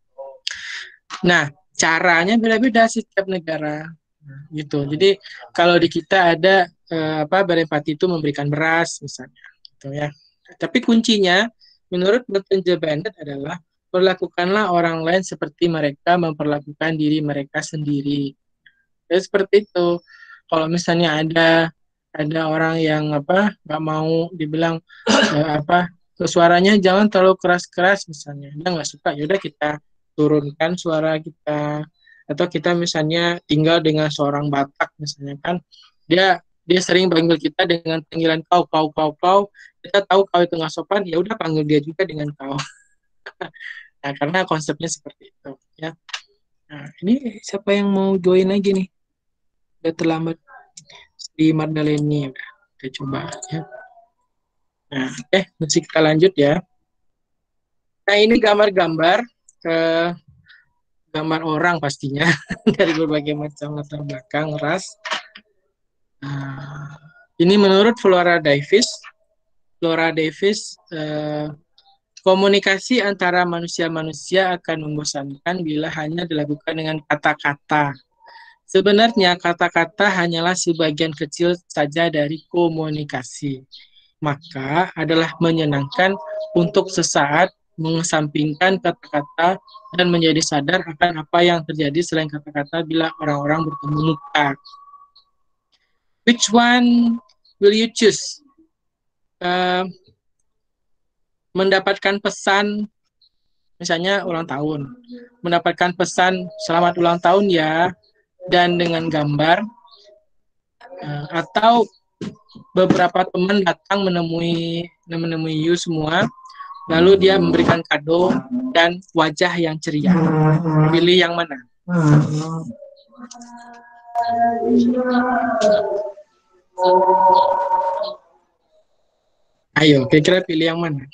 Nah, caranya beda-beda setiap negara gitu. Jadi kalau di kita ada berempati itu memberikan beras misalnya gitu ya. Tapi kuncinya menurut Milton J. Bennett adalah perlakukanlah orang lain seperti mereka memperlakukan diri mereka sendiri. Jadi seperti itu. Kalau misalnya ada orang yang nggak mau dibilang suaranya jangan terlalu keras-keras misalnya, dia nggak suka, yaudah kita turunkan suara kita. Atau kita misalnya tinggal dengan seorang Batak misalnya kan, dia sering panggil kita dengan panggilan kau, kita tahu kau itu nggak sopan, ya udah panggil dia juga dengan kau. Nah karena konsepnya seperti itu ya. Nah ini siapa yang mau join lagi nih? Udah terlambat. Di Mardaleni udah kita coba ya. Nah, mesti kita lanjut ya. Nah, ini gambar-gambar gambar orang pastinya dari berbagai macam latar belakang ras. Nah, ini menurut Flora Davis. Flora Davis, komunikasi antara manusia-manusia akan membosankan bila hanya dilakukan dengan kata-kata. Sebenarnya kata-kata hanyalah sebagian kecil saja dari komunikasi. Maka adalah menyenangkan untuk sesaat mengesampingkan kata-kata dan menjadi sadar akan apa yang terjadi selain kata-kata bila orang-orang bertemu muka. Which one will you choose? Mendapatkan pesan, misalnya ulang tahun, mendapatkan pesan selamat ulang tahun ya, dan dengan gambar, atau beberapa teman datang menemui you semua, lalu dia memberikan kado dan wajah yang ceria. Pilih yang mana? Ayo, kira-kira pilih yang mana?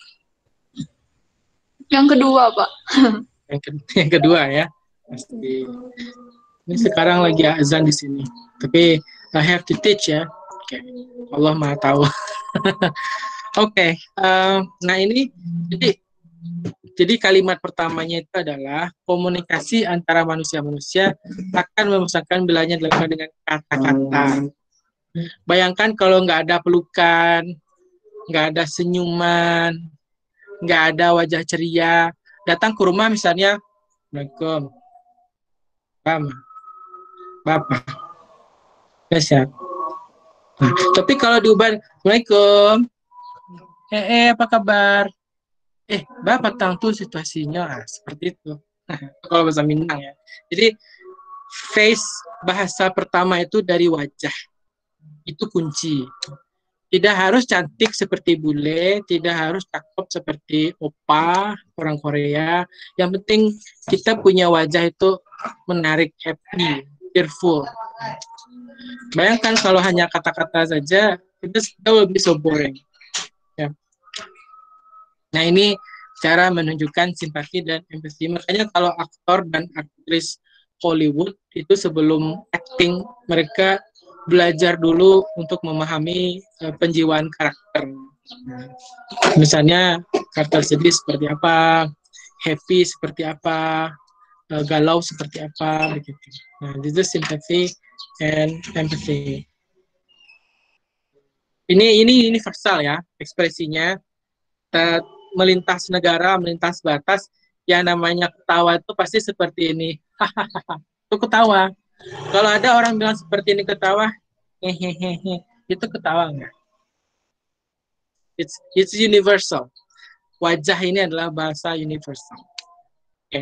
Yang kedua, Pak.
Yang kedua ya. Pasti. Ini sekarang lagi azan di sini. Tapi I have to teach ya. Oke, Allah Maha tahu. Oke, nah ini jadi kalimat pertamanya itu adalah komunikasi antara manusia-manusia akan memusatkan bilanya dilakukan dengan kata-kata. Bayangkan kalau nggak ada pelukan, nggak ada senyuman, nggak ada wajah ceria, datang ke rumah misalnya, Assalamualaikum, Mama, Bapak, sehat. Nah, tapi kalau diubah, Assalamualaikum, apa kabar? Bapak tahu tuh situasinya, seperti itu. Kalau bahasa Minang ya. Jadi face bahasa pertama itu dari wajah, itu kunci. Tidak harus cantik seperti bule, tidak harus cakep seperti opa orang Korea. Yang penting kita punya wajah itu menarik, happy, cheerful. Bayangkan kalau hanya kata-kata saja, itu will be so boring. Ya. Nah ini cara menunjukkan simpati dan empati. Makanya kalau aktor dan aktris Hollywood itu sebelum acting mereka belajar dulu untuk memahami penjiwaan karakter. Misalnya karakter sedih seperti apa, happy seperti apa, galau seperti apa, begitu. Nah, itu sympathy and empathy. Ini universal ya ekspresinya. Melintas negara, melintas batas, yang namanya ketawa itu pasti seperti ini. Itu ketawa. Kalau ada orang bilang seperti ini ketawa, hehehe, itu ketawa enggak? It's universal. Wajah ini adalah bahasa universal. Okay.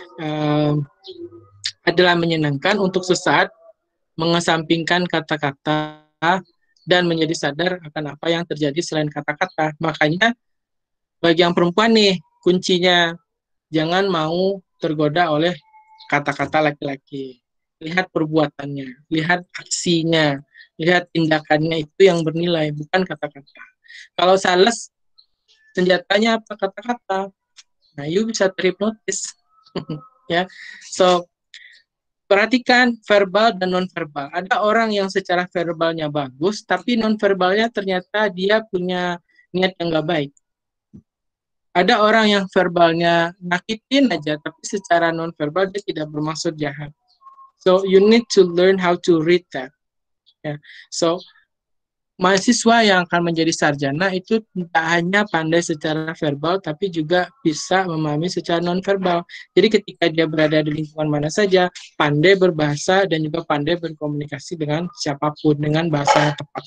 Adalah menyenangkan untuk sesaat mengesampingkan kata-kata dan menjadi sadar akan apa yang terjadi selain kata-kata. Makanya bagi yang perempuan nih, kuncinya jangan mau tergoda oleh kata-kata laki-laki. Lihat perbuatannya, lihat aksinya, lihat tindakannya, itu yang bernilai, bukan kata-kata. Kalau sales, senjatanya apa? Kata-kata. Nah, you bisa terhipnotis. Ya, so perhatikan verbal dan non-verbal. Ada orang yang secara verbalnya bagus, tapi non-verbalnya ternyata dia punya niat yang nggak baik. Ada orang yang verbalnya nakitin aja, tapi secara non-verbal dia tidak bermaksud jahat. So you need to learn how to read that. Yeah. So mahasiswa yang akan menjadi sarjana itu tidak hanya pandai secara verbal, tapi juga bisa memahami secara non-verbal. Jadi ketika dia berada di lingkungan mana saja, pandai berbahasa dan juga pandai berkomunikasi dengan siapapun dengan bahasa yang tepat.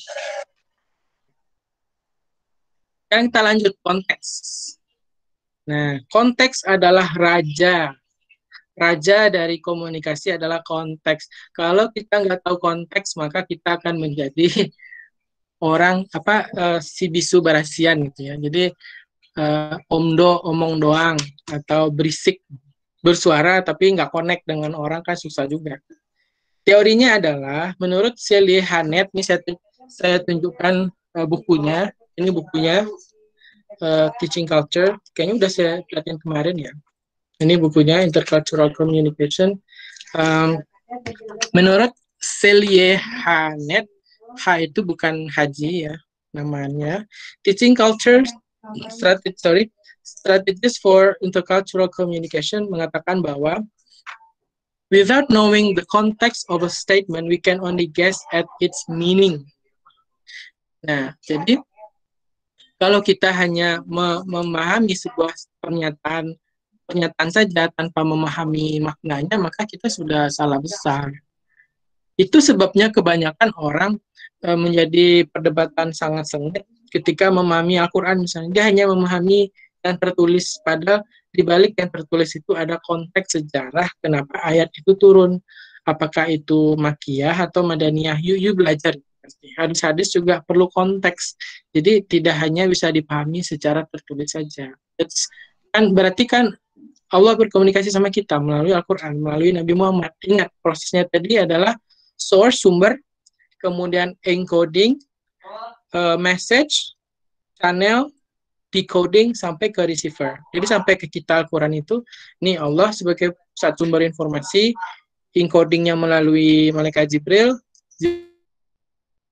Sekarang kita lanjut konteks. Nah, konteks adalah raja. Raja dari komunikasi adalah konteks. Kalau kita nggak tahu konteks, maka kita akan menjadi orang si bisu barasian gitu ya. Jadi omong doang atau berisik, bersuara tapi nggak connect dengan orang kan susah juga. Teorinya adalah menurut Sally Hannett, ini saya tunjukkan bukunya. Ini bukunya. Teaching Culture, kayaknya udah saya lihatin kemarin ya. Ini bukunya Intercultural Communication. Menurut Sally Hannett, H itu bukan haji ya namanya. Teaching Culture Strategies for Intercultural Communication mengatakan bahwa without knowing the context of a statement, we can only guess at its meaning. Nah, jadi kalau kita hanya memahami sebuah pernyataan saja tanpa memahami maknanya, maka kita sudah salah besar. Itu sebabnya kebanyakan orang menjadi perdebatan sangat sengit ketika memahami Al-Quran misalnya. Dia hanya memahami yang tertulis, padahal di balik yang tertulis itu ada konteks sejarah kenapa ayat itu turun. Apakah itu Makkiyah atau Madaniyah? You belajar. Hadis-hadis juga perlu konteks. Jadi tidak hanya bisa dipahami secara tertulis saja. Berarti kan Allah berkomunikasi sama kita melalui Al-Quran, melalui Nabi Muhammad. Ingat, prosesnya tadi adalah source, sumber, kemudian encoding, message, channel, decoding, sampai ke receiver. Jadi sampai ke kita Al-Quran itu, nih Allah sebagai satu sumber informasi, encodingnya melalui malaikat Jibril,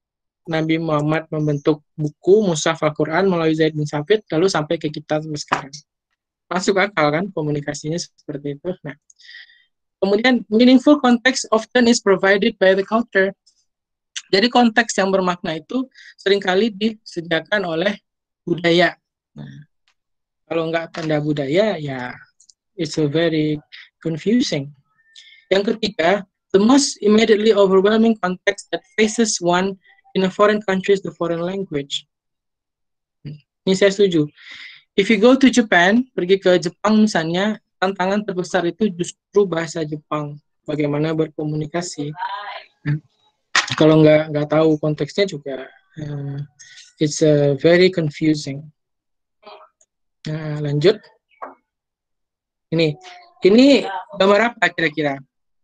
Nabi Muhammad membentuk buku Mushaf Al-Quran melalui Zaid bin Sabit, lalu sampai ke kita sampai sekarang. Masuk akal kan komunikasinya seperti itu. Nah, kemudian meaningful context often is provided by the culture. Jadi konteks yang bermakna itu seringkali disediakan oleh budaya. Nah, kalau nggak tanda budaya, ya it's a very confusing. Yang ketiga, the most immediately overwhelming context that faces one in a foreign country is the foreign language. Ini saya setuju. If you go to Japan, pergi ke Jepang misalnya, tantangan terbesar itu justru bahasa Jepang. Bagaimana berkomunikasi. Kalau nggak tahu konteksnya juga, it's very confusing. Nah, lanjut. Ini gambar apa kira-kira?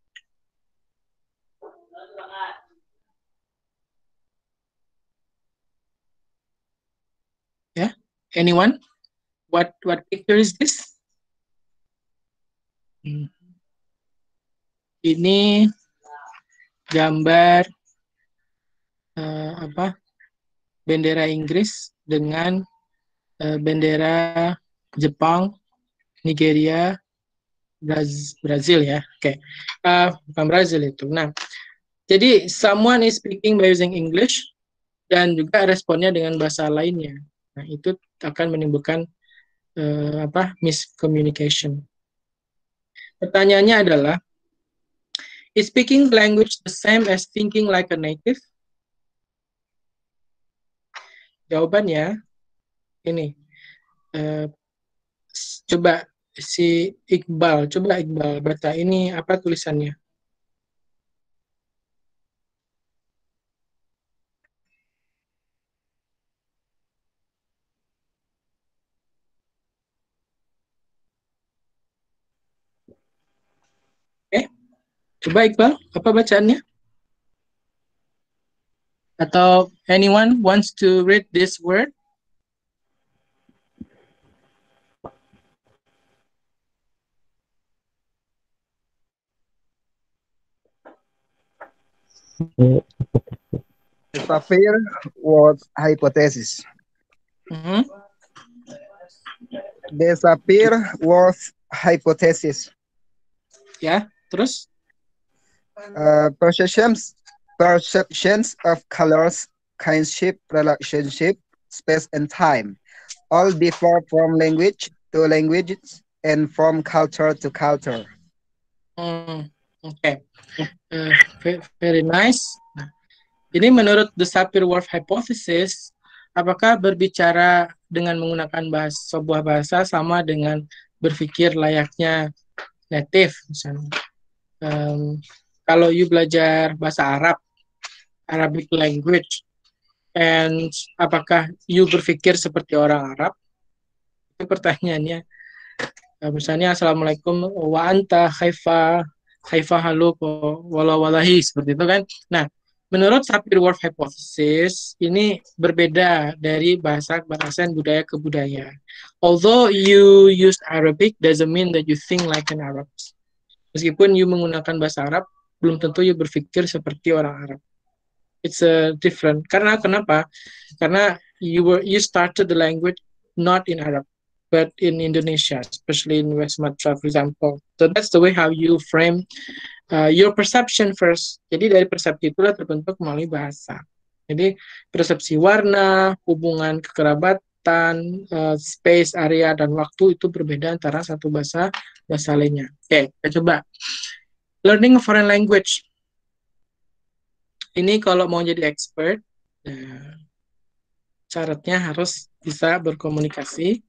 Ya, anyone? What picture is this? Ini gambar bendera Inggris dengan bendera Jepang, Nigeria, Brazil ya. Oke. Bukan Brazil itu. Nah, jadi someone is speaking by using English dan juga responnya dengan bahasa lainnya. Nah, itu akan menimbulkan miscommunication. Pertanyaannya adalah, is speaking language the same as thinking like a native? Jawabannya ini. Coba Iqbal baca ini apa tulisannya? Coba Iqbal, apa bacaannya? Atau anyone wants to read this word?
The Sapir Whorf hypothesis. The Sapir Whorf hypothesis.
Ya, terus?
Perceptions of colors, kinship, relationship, space, and time all differ from language to language and from culture to culture.
Okay. Very nice. Nah, ini menurut the Sapir-Whorf hypothesis, apakah berbicara dengan menggunakan sebuah bahasa sama dengan berpikir layaknya native misalnya? Kalau you belajar bahasa Arabic language, and apakah you berpikir seperti orang Arab? Itu pertanyaannya. Misalnya assalamualaikum wa anta khaifa haluk walahi seperti itu kan. Nah, menurut Sapir-Whorf hypothesis ini berbeda dari bahasa dan budaya ke budaya. Although you use Arabic doesn't mean that you think like an Arab. Meskipun you menggunakan bahasa Arab, belum tentu you berpikir seperti orang Arab. It's different. Kenapa? Karena you started the language not in Arab, but in Indonesia, especially in West Sumatra, for example. So that's the way how you frame your perception first. Jadi dari persepsi itulah terbentuk melalui bahasa. Jadi persepsi warna, hubungan kekerabatan, space, area, dan waktu itu berbeda antara satu bahasa lainnya. Oke, kita coba. Learning a foreign language. Ini kalau mau jadi expert, syaratnya harus bisa berkomunikasi.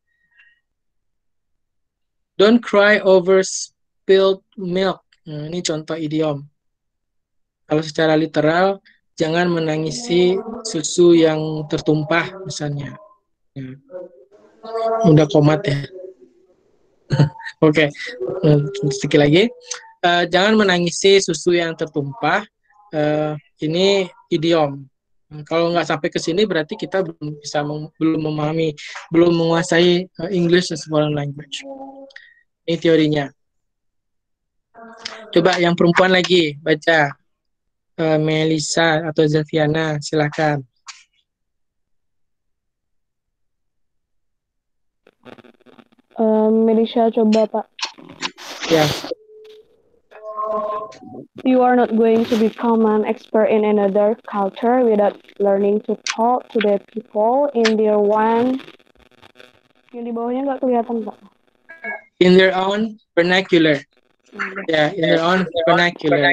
Don't cry over spilled milk. Nah, ini contoh idiom. Kalau secara literal, jangan menangisi susu yang tertumpah, misalnya. Udah komat ya. Oke, sedikit lagi. Jangan menangisi susu yang tertumpah. Ini idiom. Kalau nggak sampai ke sini berarti kita belum memahami, belum menguasai English as a foreign language. Ini teorinya. Coba yang perempuan lagi baca. Melisa atau Zafiana, silakan.
Melisha coba Pak.
Ya.
You are not going to become an expert in another culture without learning to talk to the people in their one. Yang di bawahnya nggak kelihatan Pak.
In their own vernacular. Ya, in their own vernacular.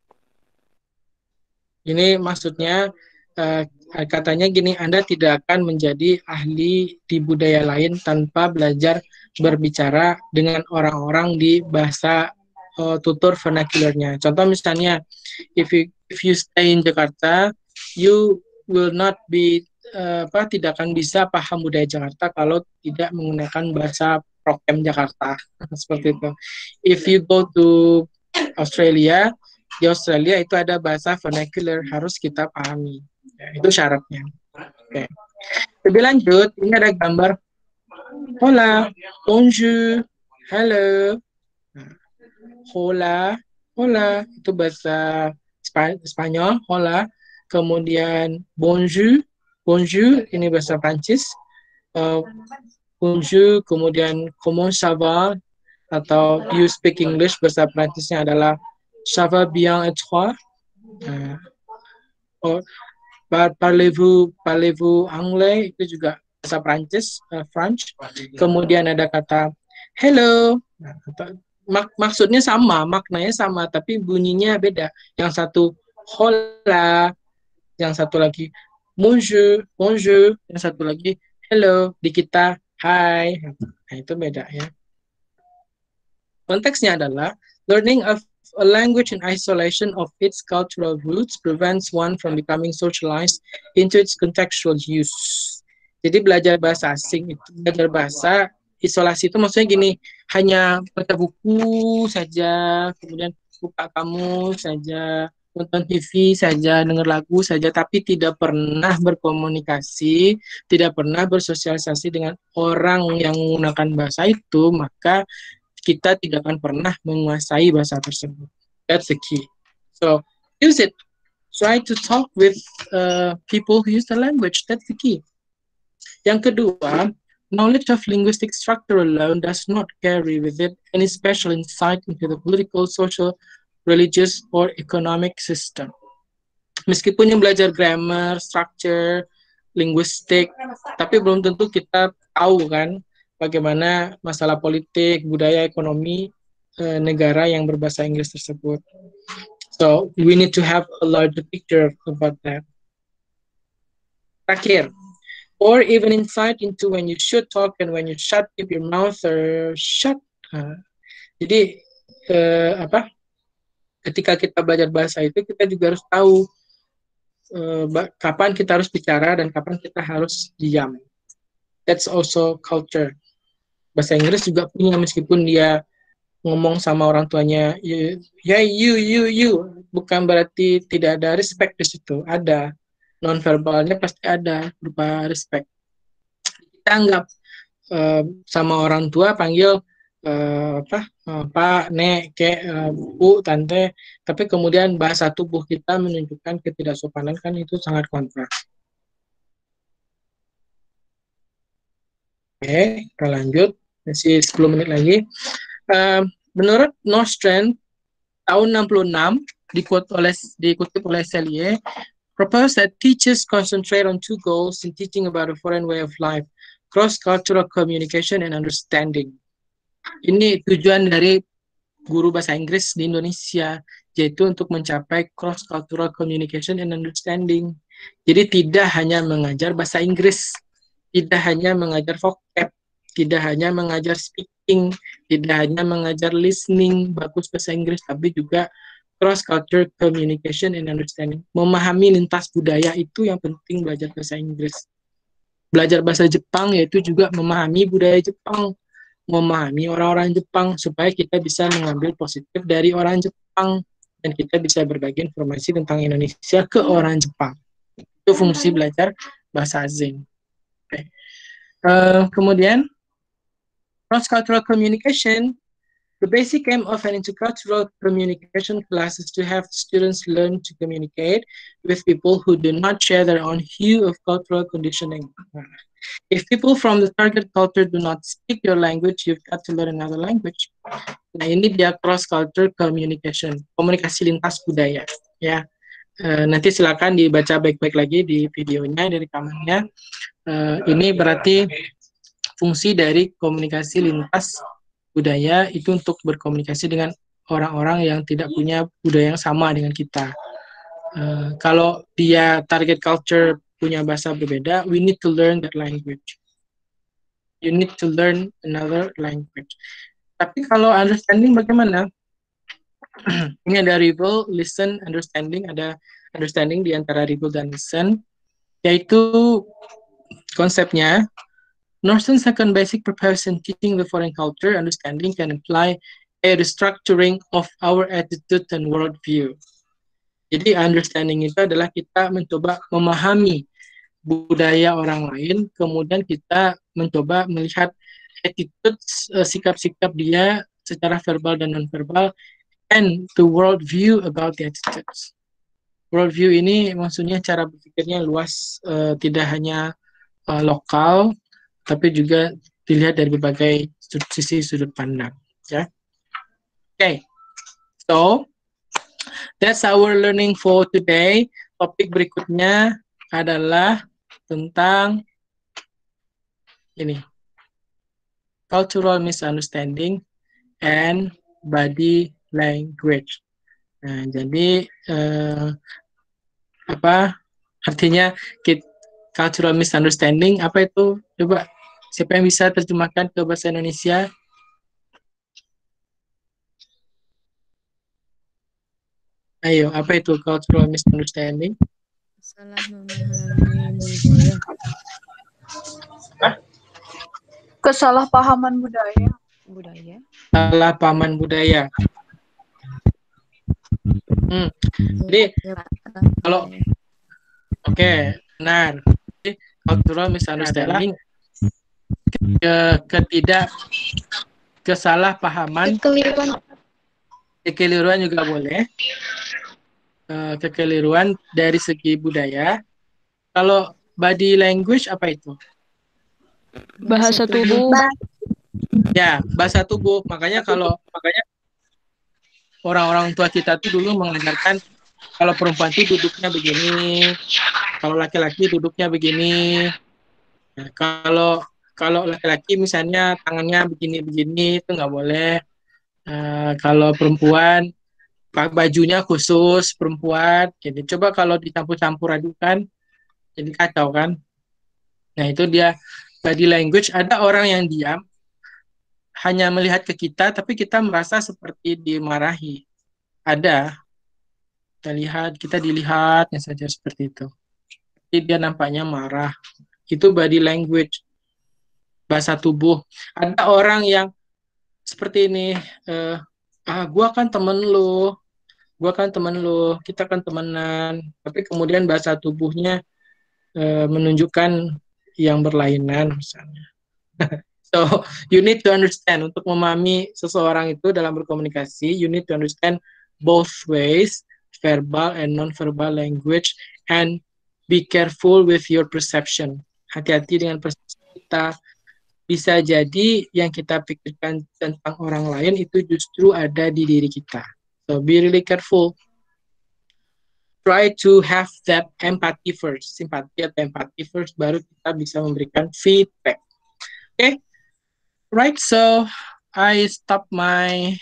Ini maksudnya katanya gini, Anda tidak akan menjadi ahli di budaya lain tanpa belajar berbicara dengan orang-orang di bahasa tutur vernacularnya. Contoh misalnya, if you stay in Jakarta, you will not be tidak akan bisa paham budaya Jakarta kalau tidak menggunakan bahasa prokem Jakarta. Seperti itu. If you go to Australia, di Australia itu ada bahasa vernacular harus kita pahami. Ya, itu syaratnya. Oke. Lebih lanjut, ini ada gambar. Hola, bonjour, hello. Hola, hola itu bahasa Spanyol, hola. Kemudian bonjour, bonjour ini bahasa Prancis. Bonjour, kemudian comment ça va atau you speak English bahasa Prancisnya adalah ça va bien et toi? Parlez-vous anglais itu juga bahasa Prancis, French. Kemudian ada kata hello. Maksudnya sama, maknanya sama, tapi bunyinya beda. Yang satu hola, yang satu lagi bonjour, bonjour, yang satu lagi hello, di kita hai. Nah, itu beda ya. Konteksnya adalah learning of a language in isolation of its cultural roots prevents one from becoming socialized into its contextual use. Jadi belajar bahasa asing itu, belajar bahasa isolasi itu maksudnya gini, hanya baca buku saja, kemudian buka kamus saja, nonton TV saja, dengar lagu saja, tapi tidak pernah berkomunikasi, tidak pernah bersosialisasi dengan orang yang menggunakan bahasa itu, maka kita tidak akan pernah menguasai bahasa tersebut. That's the key. So, use it. Try to talk with people who use the language. That's the key. Yang kedua, knowledge of linguistic structure alone does not carry with it any special insight into the political, social, religious, or economic system. Meskipun yang belajar grammar, structure, linguistik, tapi belum tentu kita tahu kan bagaimana masalah politik, budaya, ekonomi negara yang berbahasa Inggris tersebut. So, we need to have a larger picture about that. Terakhir, or even insight into when you should talk and when you should keep your mouth or shut. Jadi, ketika kita belajar bahasa itu, kita juga harus tahu kapan kita harus bicara dan kapan kita harus diam. That's also culture. Bahasa Inggris juga punya, meskipun dia ngomong sama orang tuanya, ya you, bukan berarti tidak ada respect di situ, ada non-verbalnya pasti ada berupa respect. Kita anggap sama orang tua panggil Pak, Nek, Kek, Bu, Tante, tapi kemudian bahasa tubuh kita menunjukkan ketidaksopanan, kan itu sangat kontra. Oke, kita lanjut. Masih 10 menit lagi. Menurut Nostrand, tahun 66, dikutip oleh Selye, propose that teachers concentrate on two goals in teaching about a foreign way of life, cross-cultural communication and understanding. Ini tujuan dari guru bahasa Inggris di Indonesia, yaitu untuk mencapai cross-cultural communication and understanding. Jadi tidak hanya mengajar bahasa Inggris, tidak hanya mengajar vocab, tidak hanya mengajar speaking, tidak hanya mengajar listening, bagus bahasa Inggris, tapi juga cross-cultural communication and understanding. Memahami lintas budaya itu yang penting belajar bahasa Inggris. Belajar bahasa Jepang yaitu juga memahami budaya Jepang, memahami orang-orang Jepang, supaya kita bisa mengambil positif dari orang Jepang, dan kita bisa berbagi informasi tentang Indonesia ke orang Jepang. Itu fungsi belajar bahasa asing. Okay. Kemudian, cross-cultural communication. The basic aim of an intercultural communication class is to have students learn to communicate with people who do not share their own view of cultural conditioning. If people from the target culture do not speak your language, you've got to learn another language. Nah, ini dia cross culture communication, komunikasi lintas budaya, ya. Nanti silakan dibaca baik-baik lagi di videonya, di rekamannya. Ini berarti fungsi dari komunikasi lintas budaya itu untuk berkomunikasi dengan orang-orang yang tidak punya budaya yang sama dengan kita. Kalau dia target culture punya bahasa berbeda, we need to learn that language. You need to learn another language. Tapi kalau understanding bagaimana? Ini ada rebel, listen, understanding. Ada understanding di antara rebel dan listen. Yaitu konsepnya, Northern second basic purpose in teaching the foreign culture, understanding can imply a restructuring of our attitude and worldview. Jadi understanding itu adalah kita mencoba memahami budaya orang lain, kemudian kita mencoba melihat attitude, sikap-sikap dia secara verbal dan non-verbal, and the worldview about the attitudes. Worldview ini maksudnya cara berpikirnya luas, tidak hanya lokal, tapi juga dilihat dari berbagai sisi sudut pandang. Ya, okay. So that's our learning for today. Topik berikutnya adalah tentang ini, cultural misunderstanding and body language. Nah, jadi apa artinya cultural misunderstanding? Apa itu? Coba siapa yang bisa terjemahkan ke bahasa Indonesia? Ayo, apa itu cultural misunderstanding?
Salah memahami budaya. Kesalahpahaman budaya.
Kesalahpahaman budaya. Jadi kalau benar. Jadi, cultural misunderstanding kesalahpahaman, kekeliruan juga boleh. Kekeliruan dari segi budaya. Kalau body language apa itu?
Bahasa tubuh.
Ya, bahasa tubuh. Makanya orang-orang tua kita tuh dulu mengajarkan kalau perempuan itu duduknya begini, kalau laki-laki duduknya begini. Nah, kalau laki-laki misalnya tangannya begini-begini itu nggak boleh. Kalau perempuan bajunya khusus perempuan. Jadi coba kalau dicampur-campur adukan, jadi kacau kan. Nah itu dia body language. Ada orang yang diam, hanya melihat ke kita, tapi kita merasa seperti dimarahi. Ada. Kita dilihatnya saja seperti itu. Jadi dia nampaknya marah. Itu body language. Bahasa tubuh. Ada orang yang seperti ini, gua kan temen lu, kita kan temenan, tapi kemudian bahasa tubuhnya menunjukkan yang berlainan misalnya. So, you need to understand, untuk memahami seseorang itu dalam berkomunikasi, you need to understand both ways, verbal and non-verbal language, and be careful with your perception. Hati-hati dengan persepsi kita. Bisa jadi yang kita pikirkan tentang orang lain itu justru ada di diri kita. So be really careful. Try to have that empathy first, simpati atau empathy first, baru kita bisa memberikan feedback. Okay, right. So I stop my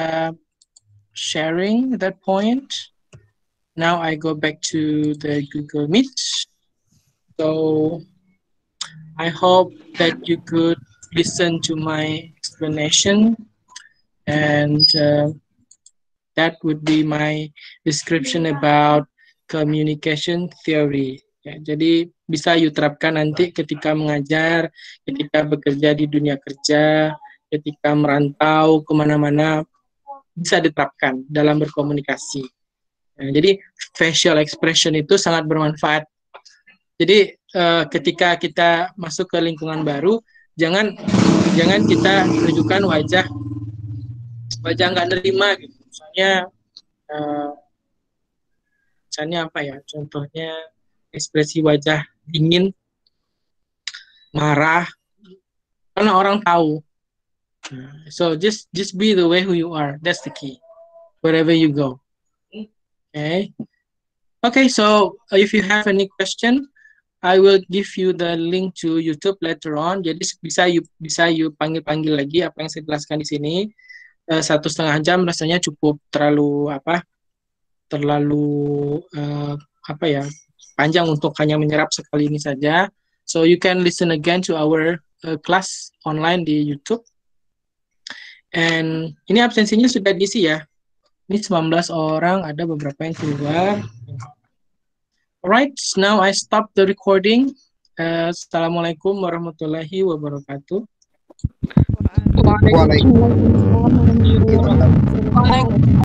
sharing at that point. Now I go back to the Google Meet. So I hope that you could listen to my explanation, and that would be my description about communication theory. Ya, jadi bisa you terapkan nanti ketika mengajar, ketika bekerja di dunia kerja, ketika merantau kemana-mana, bisa diterapkan dalam berkomunikasi. Nah, jadi facial expression itu sangat bermanfaat. Jadi ketika kita masuk ke lingkungan baru, jangan kita tunjukkan wajah nggak nerima gitu. Misalnya apa ya? Contohnya ekspresi wajah dingin. marah, karena orang tahu. So just be the way who you are. That's the key. Wherever you go. Okay, so if you have any question, I will give you the link to YouTube later on. Jadi bisa you panggil lagi apa yang saya jelaskan di sini. 1,5 jam rasanya cukup terlalu panjang untuk hanya menyerap sekali ini saja. So you can listen again to our class online di YouTube. And ini absensinya sudah diisi ya. Ini 19 orang, ada beberapa yang keluar. Alright, now I stop the recording. Assalamualaikum warahmatullahi wabarakatuh.
Waalaikumsalam.